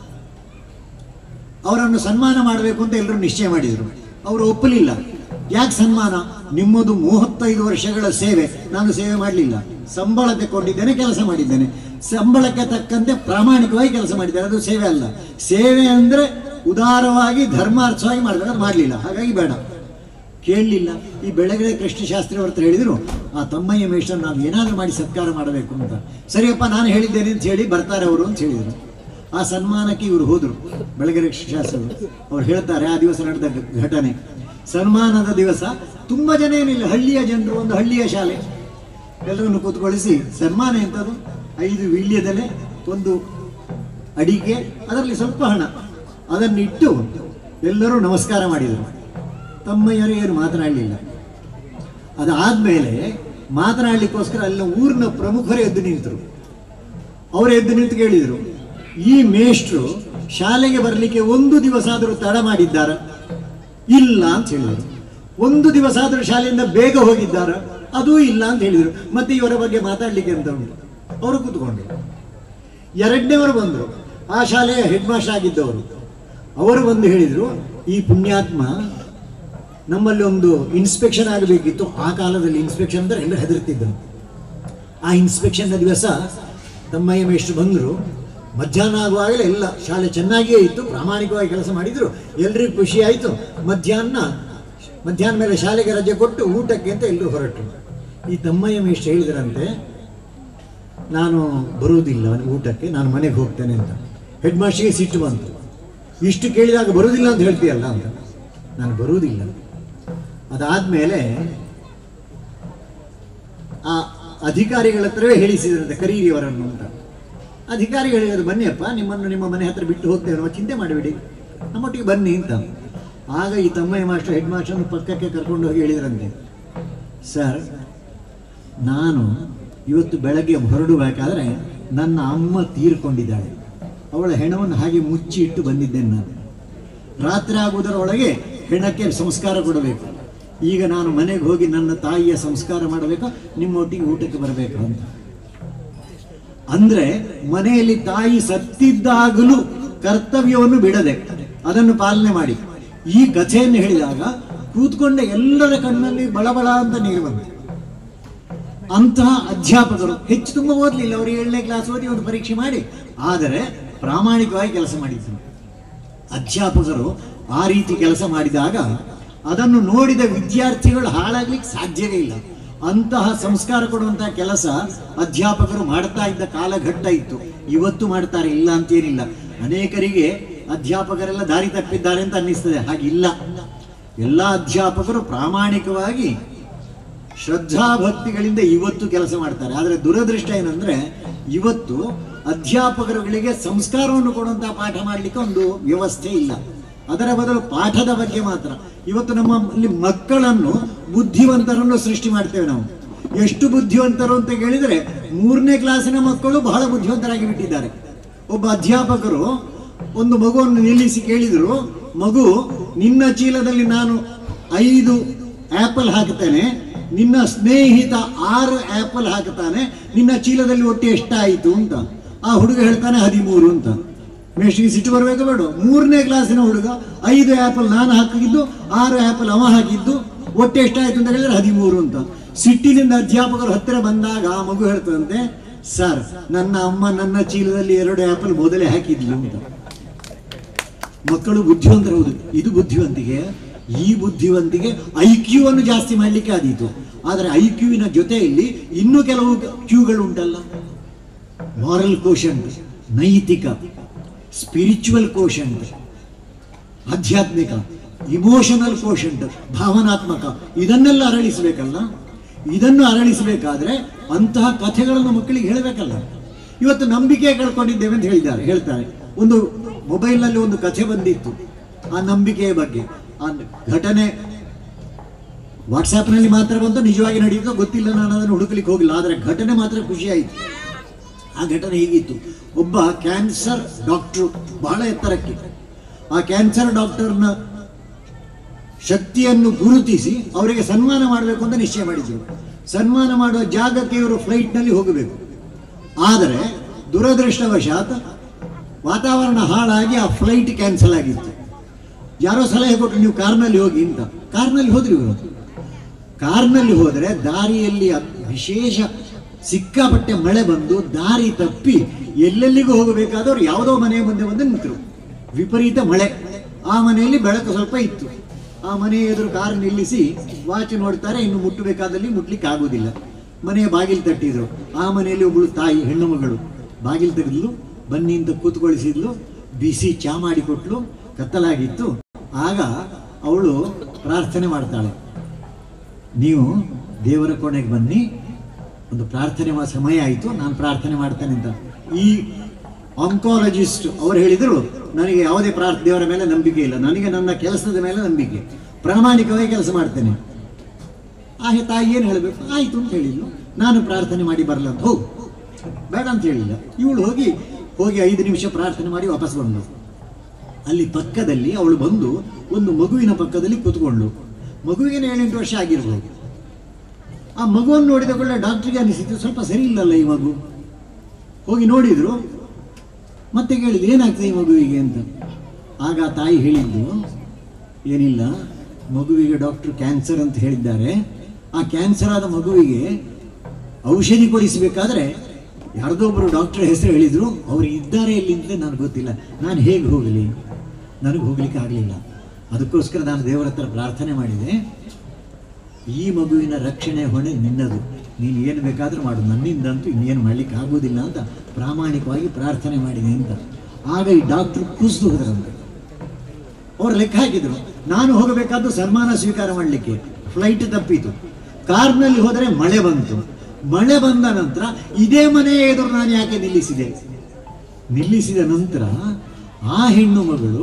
ಅವರನ್ನು ಸನ್ಮಾನ ಮಾಡಬೇಕು ಅಂತ ಎಲ್ಲರೂ ನಿಶ್ಚಯ ಮಾಡಿದರು. ಅವರು ಒಪ್ಪಲಿಲ್ಲ. ಯಾಕೆ ಸನ್ಮಾನ? ನಿಮ್ಮದು 35 ವರ್ಷಗಳ ಸೇವೆ, ನಾನು ಸೇವೆ ಮಾಡಲಿಲ್ಲ, ಸಂಬಳ ತಗೊಂಡಿದ್ದೇನೆ, ಕೆಲಸ ಮಾಡಿದ್ದೇನೆ, ಸಂಬಳಕ್ಕೆ ತಕ್ಕಂತೆ ಪ್ರಾಮಾಣಿಕವಾಗಿ ಕೆಲಸ ಮಾಡಿದ್ದೇನೆ, ಅದು ಸೇವೆ ಅಲ್ಲ. ಸೇವೆ ಅಂದರೆ ಉದಾರವಾಗಿ ಧರ್ಮಾರ್ಥವಾಗಿ ಮಾಡಬೇಕು, ಅದು ಮಾಡಲಿಲ್ಲ, ಹಾಗಾಗಿ ಬೇಡ. ಕೇಳಲಿಲ್ಲ. ಈ ಬೆಳಗೆರೆ ಕೃಷ್ಣಶಾಸ್ತ್ರಿ ಅವ್ರ ಹತ್ರ ಹೇಳಿದರು, ಆ ತಮ್ಮಯ್ಯ ಮೇಷ್ಟ್ರನ್ನು ನಾವು ಏನಾದರೂ ಮಾಡಿ ಸತ್ಕಾರ ಮಾಡಬೇಕು ಅಂತ. ಸರಿಯಪ್ಪ, ನಾನು ಹೇಳಿದ್ದೇನೆ ಅಂತ ಹೇಳಿ ಬರ್ತಾರೆ ಅವರು ಅಂತ ಹೇಳಿದರು. ಆ ಸನ್ಮಾನಕ್ಕೆ ಇವರು ಹೋದರು, ಬೆಳಗೆರೆ ಕೃಷ್ಣಶಾಸ್ತ್ರಿ ಅವ್ರು ಹೇಳ್ತಾರೆ, ಆ ದಿವಸ ನಡೆದ ಘಟನೆ. ಸನ್ಮಾನದ ದಿವಸ ತುಂಬ ಜನ ಏನಿಲ್ಲ, ಹಳ್ಳಿಯ ಜನರು, ಒಂದು ಹಳ್ಳಿಯ ಶಾಲೆ, ಎಲ್ಲರನ್ನು ಕೂತ್ಕೊಳಿಸಿ ಸನ್ಮಾನ ಎಂಥದ್ದು, 5 ವೀಳ್ಯದೆಲೆ, ಒಂದು ಅಡಿಕೆ, ಅದರಲ್ಲಿ ಸ್ವಲ್ಪ ಹಣ, ಅದನ್ನಿಟ್ಟು ಎಲ್ಲರೂ ನಮಸ್ಕಾರ ಮಾಡಿದರು. ತಮ್ಮಯ್ಯರು ಏನು ಮಾತನಾಡಲಿಲ್ಲ. ಅದಾದಮೇಲೆ ಮಾತನಾಡಲಿಕ್ಕೋಸ್ಕರ ಎಲ್ಲ ಊರಿನ ಪ್ರಮುಖರೇ ಎದ್ದು ನಿಂತರು. ಅವರು ಎದ್ದು ನಿಂತು ಕೇಳಿದರು, ಈ ಮೇಷ್ಟ್ರು ಶಾಲೆಗೆ ಬರಲಿಕ್ಕೆ ಒಂದು ದಿವಸ ಆದರೂ ತಡ ಮಾಡಿದ್ದಾರ? ಇಲ್ಲ ಅಂತ ಹೇಳಿದರು. ಒಂದು ದಿವಸ ಆದರೂ ಶಾಲೆಯಿಂದ ಬೇಗ ಹೋಗಿದ್ದಾರ? ಅದೂ ಇಲ್ಲ ಅಂತ ಹೇಳಿದರು. ಮತ್ತೆ ಇವರ ಬಗ್ಗೆ ಮಾತಾಡಲಿಕ್ಕೆ ಅಂತ ಉಂಟು. ಅವರು ಕೂತ್ಕೊಂಡ್ರು. ಎರಡನೇವರು ಬಂದರು, ಆ ಶಾಲೆಯ ಹೆಡ್ ಮಾಸ್ಟರ್ ಆಗಿದ್ದವರು. ಅವರು ಬಂದು ಹೇಳಿದರು, ಈ ಪುಣ್ಯಾತ್ಮ ನಮ್ಮಲ್ಲಿ ಒಂದು ಇನ್ಸ್ಪೆಕ್ಷನ್ ಆಗಬೇಕಿತ್ತು. ಆ ಕಾಲದಲ್ಲಿ ಇನ್ಸ್ಪೆಕ್ಷನ್ ಅಂದರೆ ಎಲ್ಲರೂ ಹೆದರ್ತಿದ್ದರು. ಆ ಇನ್ಸ್ಪೆಕ್ಷನ್ನ ದಿವಸ ತಮ್ಮಯ್ಯ ಮೇಷ್ಟ್ರು ಬಂದರು. ಮಧ್ಯಾಹ್ನ ಆಗುವಾಗಲೇ ಎಲ್ಲ ಶಾಲೆ ಚೆನ್ನಾಗಿಯೇ ಇತ್ತು, ಪ್ರಾಮಾಣಿಕವಾಗಿ ಕೆಲಸ ಮಾಡಿದರು, ಎಲ್ರಿಗೂ ಖುಷಿ ಆಯಿತು. ಮಧ್ಯಾಹ್ನ ಮೇಲೆ ಶಾಲೆಗೆ ರಜೆ ಕೊಟ್ಟು ಊಟಕ್ಕೆ ಅಂತ ಎಲ್ಲರೂ ಹೊರಟರು. ಈ ತಮ್ಮಯ್ಯ ಮೇಷ್ಟ್ರು ಹೇಳಿದ್ರಂತೆ, ನಾನು ಬರುವುದಿಲ್ಲ ಊಟಕ್ಕೆ, ನಾನು ಮನೆಗೆ ಹೋಗ್ತೇನೆ ಅಂತ. ಹೆಡ್ ಮಾಸ್ಟರ್ಗೆ ಸಿಟ್ಟು ಬಂತು. ಇಷ್ಟು ಕೇಳಿದಾಗ ಬರುವುದಿಲ್ಲ ಅಂತ ಹೇಳ್ತೀಯಲ್ಲ ಅಂತ. ನಾನು ಬರುವುದಿಲ್ಲ. ಅದಾದಮೇಲೆ ಆ ಅಧಿಕಾರಿಗಳ ಹತ್ರವೇ ಹೇಳಿಸಿದ್ರಂತೆ, ಕರೀರಿ ಅವರನ್ನು ಅಂತ. ಅಧಿಕಾರಿಗಳು ಹೇಳಿದ್ರು, ಬನ್ನಿಯಪ್ಪ, ನಿಮ್ಮನ್ನು ನಿಮ್ಮ ಮನೆ ಹತ್ರ ಬಿಟ್ಟು ಹೋಗ್ತೇವೆ, ನಾವು ಚಿಂತೆ ಮಾಡಬೇಡಿ, ನಮ್ಮೊಟ್ಟಿಗೆ ಬನ್ನಿ ಅಂತ. ಆಗ ಈ ತಮ್ಮಯ್ಯ ಮಾಸ್ಟರ್ ಹೆಡ್ ಮಾಸ್ಟರ್ನ ಪಕ್ಕಕ್ಕೆ ಕರ್ಕೊಂಡು ಹೋಗಿ ಹೇಳಿದ್ರಂತೆ, ಸರ್, ನಾನು ಇವತ್ತು ಬೆಳಗ್ಗೆ ಹೊರಡಬೇಕಾದ್ರೆ ನನ್ನ ಅಮ್ಮ ತೀರ್ಕೊಂಡಿದ್ದಾಳೆ, ಅವಳ ಹೆಣವನ್ನು ಹಾಗೆ ಮುಚ್ಚಿ ಇಟ್ಟು ಬಂದಿದ್ದೇನೆ. ನಾನು ರಾತ್ರಿ ಆಗುವುದರೊಳಗೆ ಹೆಣಕ್ಕೆ ಸಂಸ್ಕಾರ ಕೊಡಬೇಕು. ಈಗ ನಾನು ಮನೆಗೆ ಹೋಗಿ ನನ್ನ ತಾಯಿಯ ಸಂಸ್ಕಾರ ಮಾಡಬೇಕು, ನಿಮ್ಮೊಟ್ಟಿಗೆ ಊಟಕ್ಕೆ ಬರಬೇಕು ಅಂತ. ಅಂದ್ರೆ ಮನೆಯಲ್ಲಿ ತಾಯಿ ಸತ್ತಿದ್ದಾಗಲೂ ಕರ್ತವ್ಯವನ್ನು ಬಿಡದೆ ಅದನ್ನು ಪಾಲನೆ ಮಾಡಿ ಈ ಕಥೆಯನ್ನು ಹೇಳಿದಾಗ ಕೂತ್ಕೊಂಡ ಎಲ್ಲರ ಕಣ್ಣಲ್ಲಿ ಬಳಬಳ ಅಂತ ನೀರು ಬಂತು. ಅಂತಹ ಅಧ್ಯಾಪಕರು ಹೆಚ್ಚು ತುಂಬ ಓದಲಿಲ್ಲ, ಅವರು 7ನೇ ಕ್ಲಾಸ್ ಓದಿ ಒಂದು ಪರೀಕ್ಷೆ ಮಾಡಿ, ಆದರೆ ಪ್ರಾಮಾಣಿಕವಾಗಿ ಕೆಲಸ ಮಾಡಿದ್ರು. ಅಧ್ಯಾಪಕರು ಆ ರೀತಿ ಕೆಲಸ ಮಾಡಿದಾಗ ಅದನ್ನು ನೋಡಿದ ವಿದ್ಯಾರ್ಥಿಗಳು ಹಾಳಾಗ್ಲಿಕ್ಕೆ ಸಾಧ್ಯವೇ ಇಲ್ಲ. ಅಂತಹ ಸಂಸ್ಕಾರ ಕೊಡುವಂತಹ ಕೆಲಸ ಅಧ್ಯಾಪಕರು ಮಾಡ್ತಾ ಇದ್ದ ಕಾಲಘಟ್ಟ ಇತ್ತು. ಇವತ್ತು ಮಾಡ್ತಾರೆ, ಇಲ್ಲ ಅಂತೇನಿಲ್ಲ. ಅನೇಕರಿಗೆ ಅಧ್ಯಾಪಕರೆಲ್ಲ ದಾರಿ ತಪ್ಪಿದ್ದಾರೆ ಅಂತ ಅನ್ನಿಸ್ತದೆ, ಹಾಗಿಲ್ಲ. ಎಲ್ಲ ಅಧ್ಯಾಪಕರು ಪ್ರಾಮಾಣಿಕವಾಗಿ ಶ್ರದ್ಧಾಭಕ್ತಿಗಳಿಂದ ಇವತ್ತು ಕೆಲಸ ಮಾಡ್ತಾರೆ. ಆದರೆ ದುರದೃಷ್ಟ ಏನಂದ್ರೆ, ಇವತ್ತು ಅಧ್ಯಾಪಕರುಗಳಿಗೆ ಸಂಸ್ಕಾರವನ್ನು ಕೊಡುವಂತಹ ಪಾಠ ಮಾಡಲಿಕ್ಕೆ ಒಂದು ವ್ಯವಸ್ಥೆ ಇಲ್ಲ. ಅದರ ಬದಲು ಪಾಠದ ಬಗ್ಗೆ ಮಾತ್ರ. ಇವತ್ತು ನಮ್ಮಲ್ಲಿ ಮಕ್ಕಳನ್ನು ಬುದ್ಧಿವಂತರನ್ನು ಸೃಷ್ಟಿ ಮಾಡ್ತೇವೆ ನಾವು. ಎಷ್ಟು ಬುದ್ಧಿವಂತರು ಅಂತ ಕೇಳಿದರೆ 3ನೇ ಕ್ಲಾಸಿನ ಮಕ್ಕಳು ಬಹಳ ಬುದ್ಧಿವಂತರಾಗಿ ಬಿಟ್ಟಿದ್ದಾರೆ. ಒಬ್ಬ ಅಧ್ಯಾಪಕರು ಒಂದು ಮಗುವನ್ನು ನಿಲ್ಲಿಸಿ ಕೇಳಿದರು, ಮಗು, ನಿನ್ನ ಚೀಲದಲ್ಲಿ ನಾನು 5 ಆಪಲ್ ಹಾಕುತ್ತೇನೆ, ನಿನ್ನ ಸ್ನೇಹಿತ 6 ಆಪಲ್ ಹಾಕುತ್ತಾನೆ, ನಿನ್ನ ಚೀಲದಲ್ಲಿ ಒಟ್ಟು ಎಷ್ಟಾಯಿತು ಅಂತ. ಆ ಹುಡುಗ ಹೇಳ್ತಾನೆ 13 ಅಂತ. ಮೇಷ್ಟ್ರಿಗೆ ಸಿಟ್ಟು ಬರಬೇಕು ಬೇಡ? 3ನೇ ಕ್ಲಾಸಿನ ಹುಡುಗ 5 ಆಪಲ್ ನಾನು ಹಾಕಿದ್ದು, 6 ಆಪಲ್ ಅವ ಹಾಕಿದ್ದು, ಒಟ್ಟು ಎಷ್ಟಾಯ್ತು ಅಂತ ಹೇಳಿದ್ರೆ 13 ಅಂತ. ಸಿಟ್ಟಿನಿಂದ ಅಧ್ಯಾಪಕರು ಹತ್ತಿರ ಬಂದಾಗ ಆ ಮಗು ಹೇಳ್ತದಂತೆ, ಸರ್, ನನ್ನ ಅಮ್ಮ ನನ್ನ ಚೀಲದಲ್ಲಿ 2 ಆಪಲ್ ಮೊದಲೇ ಹಾಕಿದ್ಲು ಅಂತ. ಮಕ್ಕಳು ಬುದ್ಧಿವಂತರೌದು. ಇದು ಬುದ್ಧಿವಂತಿಗೆ. ಈ ಬುದ್ಧಿವಂತಿಗೆ IQ ಅನ್ನು ಜಾಸ್ತಿ ಮಾಡಲಿಕ್ಕೆ ಆದೀತು. ಆದರೆ IQ-ವಿನ ಜೊತೆಯಲ್ಲಿ ಇನ್ನೂ ಕೆಲವು ಕ್ಯೂಗಳು ಉಂಟಲ್ಲ. ಮಾರಲ್ ಕೋಶಂಟ್, ನೈತಿಕ, ಸ್ಪಿರಿಚುವಲ್ ಕೋಶಂಟ್, ಆಧ್ಯಾತ್ಮಿಕ, ಇಮೋಷನಲ್ ಕೋಶಂಟ್, ಭಾವನಾತ್ಮಕ, ಇದನ್ನೆಲ್ಲ ಅರಳಿಸಬೇಕಲ್ಲ. ಇದನ್ನು ಅರಳಿಸಬೇಕಾದ್ರೆ ಅಂತಹ ಕಥೆಗಳನ್ನು ಮಕ್ಕಳಿಗೆ ಹೇಳಬೇಕಲ್ಲ. ಇವತ್ತು ನಂಬಿಕೆ ಕಳ್ಕೊಂಡಿದ್ದೇವೆ ಅಂತ ಹೇಳ್ತಾರೆ. ಒಂದು ಮೊಬೈಲ್ನಲ್ಲಿ ಒಂದು ಕಥೆ ಬಂದಿತ್ತು ಆ ನಂಬಿಕೆಯ ಬಗ್ಗೆ. ಆ ಘಟನೆ ವಾಟ್ಸಾಪ್ನಲ್ಲಿ ಮಾತ್ರ ಬಂತು, ನಿಜವಾಗಿ ನಡೆಯಿತು ಗೊತ್ತಿಲ್ಲ, ನಾನು ಅದನ್ನು ಹುಡುಕಲಿಕ್ಕೆ ಹೋಗಿಲ್ಲ. ಆದರೆ ಘಟನೆ ಮಾತ್ರ ಖುಷಿ ಆಯಿತು. ಆ ಘಟನೆ ಹೀಗಿತ್ತು, ಒಬ್ಬ ಕ್ಯಾನ್ಸರ್ ಡಾಕ್ಟ್ರು ಬಹಳ ಎತ್ತರಕ್ಕೆ, ಆ ಕ್ಯಾನ್ಸರ್ ಡಾಕ್ಟರ್ನ ಶಕ್ತಿಯನ್ನು ಗುರುತಿಸಿ ಅವರಿಗೆ ಸನ್ಮಾನ ಮಾಡಬೇಕು ಅಂತ ನಿಶ್ಚಯ ಮಾಡಿದ್ರು. ಸನ್ಮಾನ ಮಾಡುವ ಜಾಗಕ್ಕೆ ಇವರು ಫ್ಲೈಟ್ನಲ್ಲಿ ಹೋಗಬೇಕು. ಆದರೆ ದುರದೃಷ್ಟವಶಾತ್ ವಾತಾವರಣ ಹಾಳಾಗಿ ಆ ಫ್ಲೈಟ್ ಕ್ಯಾನ್ಸಲ್ ಆಗಿತ್ತು. ಯಾರೋ ಸಲಹೆ ಕೊಟ್ಟರು, ನೀವು ಕಾರ್ನಲ್ಲಿ ಹೋಗಿ ಅಂತ. ಕಾರ್ನಲ್ಲಿ ಹೋದ್ರಿ ಇವರು. ಕಾರ್ನಲ್ಲಿ ಹೋದರೆ ದಾರಿಯಲ್ಲಿ ವಿಶೇಷ ಸಿಕ್ಕಾಪಟ್ಟೆ ಮಳೆ ಬಂದು ದಾರಿ ತಪ್ಪಿ ಎಲ್ಲೆಲ್ಲಿಗೂ ಹೋಗಬೇಕಾದವರು ಯಾವುದೋ ಮನೆಯ ಮುಂದೆ ಬಂದು ನಿಂತರು. ವಿಪರೀತ ಮಳೆ. ಆ ಮನೆಯಲ್ಲಿ ಬೆಳಕು ಸ್ವಲ್ಪ ಇತ್ತು. ಆ ಮನೆಯ ಎದುರು ಕಾರ್ ನಿಲ್ಲಿಸಿ ವಾಚ್ ನೋಡ್ತಾರೆ, ಇನ್ನು ಮುಟ್ಟಬೇಕಾದಲ್ಲಿ ಮುಟ್ಲಿಕ್ಕೆ ಆಗುವುದಿಲ್ಲ. ಮನೆಯ ಬಾಗಿಲು ತಟ್ಟಿದ್ರು. ಆ ಮನೆಯಲ್ಲಿ ಒಬ್ಬಳು ತಾಯಿ, ಹೆಣ್ಣು ಮಗಳು, ಬಾಗಿಲು ತೆಗೆದ್ಲು, ಬನ್ನಿ ಅಂತ ಕೂತ್ಕೊಳಿಸಿದ್ಲು, ಬಿಸಿ ಚಾ ಮಾಡಿಕೊಟ್ಲು. ಕತ್ತಲಾಗಿತ್ತು. ಆಗ ಅವಳು ಪ್ರಾರ್ಥನೆ ಮಾಡ್ತಾಳೆ, ನೀವು ದೇವರ ಕೋಣೆಗೆ ಬನ್ನಿ, ಒಂದು ಪ್ರಾರ್ಥನೆ ಸಮಯ ಆಯಿತು, ನಾನು ಪ್ರಾರ್ಥನೆ ಮಾಡ್ತೇನೆ ಅಂತ. ಈ ಆಂಕಾಲಜಿಸ್ಟ್ ಅವರು ಹೇಳಿದರು, ನನಗೆ ಯಾವುದೇ ದೇವರ ಮೇಲೆ ನಂಬಿಕೆ ಇಲ್ಲ, ನನಗೆ ನನ್ನ ಕೆಲಸದ ಮೇಲೆ ನಂಬಿಕೆ, ಪ್ರಾಮಾಣಿಕವಾಗಿ ಕೆಲಸ ಮಾಡ್ತೇನೆ. ಆ ತಾಯಿ ಏನು ಹೇಳಬೇಕು, ಆಯಿತು ಅಂತ ಹೇಳಿಲ್ಲ, ನಾನು ಪ್ರಾರ್ಥನೆ ಮಾಡಿ ಬರಲ್ಲ ಅಂತ. ಹೋಗು, ಬೇಡ ಅಂತ ಹೇಳಿಲ್ಲ. ಇವಳು ಹೋಗಿ 5 ನಿಮಿಷ ಪ್ರಾರ್ಥನೆ ಮಾಡಿ ವಾಪಸ್ ಬಂದು ಅಲ್ಲಿ ಪಕ್ಕದಲ್ಲಿ ಅವಳು ಬಂದು ಒಂದು ಮಗುವಿನ ಪಕ್ಕದಲ್ಲಿ ಕೂತ್ಕೊಂಡ್ಳು. ಮಗುವಿಗೆ 7-8 ವರ್ಷ ಆಗಿರ್ಬೋದು. ಆ ಮಗುವನ್ನು ನೋಡಿದ ಕೂಡಲೇ ಡಾಕ್ಟ್ರಿಗೆ ಅನಿಸಿತು, ಸ್ವಲ್ಪ ಸರಿ ಇಲ್ಲಲ್ಲ ಈ ಮಗು. ಹೋಗಿ ನೋಡಿದ್ರು, ಮತ್ತೆ ಕೇಳಿದ್ರು ಏನಾಗ್ತದೆ ಈ ಮಗುವಿಗೆ ಅಂತ. ಆಗ ತಾಯಿ ಹೇಳಿದ್ದು, ಏನಿಲ್ಲ, ಮಗುವಿಗೆ ಡಾಕ್ಟರ್ ಕ್ಯಾನ್ಸರ್ ಅಂತ ಹೇಳಿದ್ದಾರೆ. ಆ ಕ್ಯಾನ್ಸರ್ ಆದ ಮಗುವಿಗೆ ಔಷಧಿ ಕೊಡಿಸಬೇಕಾದ್ರೆ ಯಾರ್ದೋ ಒಬ್ಬರು ಡಾಕ್ಟರ್ ಹೆಸರು ಹೇಳಿದ್ರು, ಅವರು ಇದ್ದಾರೆ ಎಲ್ಲಿಂದ ನನಗೆ ಗೊತ್ತಿಲ್ಲ, ನಾನು ಹೇಗೆ ಹೋಗಲಿ, ನನಗೆ ಹೋಗ್ಲಿಕ್ಕೆ ಆಗಲಿಲ್ಲ. ಅದಕ್ಕೋಸ್ಕರ ನಾನು ದೇವರ ಹತ್ರ ಪ್ರಾರ್ಥನೆ ಮಾಡಿದೆ, ಈ ಮಗುವಿನ ರಕ್ಷಣೆ ಹೊಣೆ ನಿನ್ನದು, ನೀನು ಏನು ಬೇಕಾದರೂ ಮಾಡು, ನನ್ನಿಂದಂತೂ ಇನ್ನೇನು ಮಾಡಲಿಕ್ಕೆ ಆಗೋದಿಲ್ಲ ಅಂತ ಪ್ರಾಮಾಣಿಕವಾಗಿ ಪ್ರಾರ್ಥನೆ ಮಾಡಿದೆ ಅಂತ. ಆಗ ಈ ಡಾಕ್ಟ್ರು ಕುಸಿದು ಹೋದ್ರಂತೆ. ಅವ್ರು ಲೆಕ್ಕ ಹಾಕಿದ್ರು, ನಾನು ಹೋಗಬೇಕಾದ್ದು ಸನ್ಮಾನ ಸ್ವೀಕಾರ ಮಾಡಲಿಕ್ಕೆ, ಫ್ಲೈಟ್ ತಪ್ಪಿತು. ಕಾರ್ನಲ್ಲಿ ಹೋದರೆ ಮಳೆ ಬಂತು. ಮಳೆ ಬಂದ ನಂತರ ಇದೇ ಮನೆಯ ಎದುರು ನಾನು ಯಾಕೆ ನಿಲ್ಲಿಸಿದ ನಂತರ ಆ ಹೆಣ್ಣು ಮಗಳು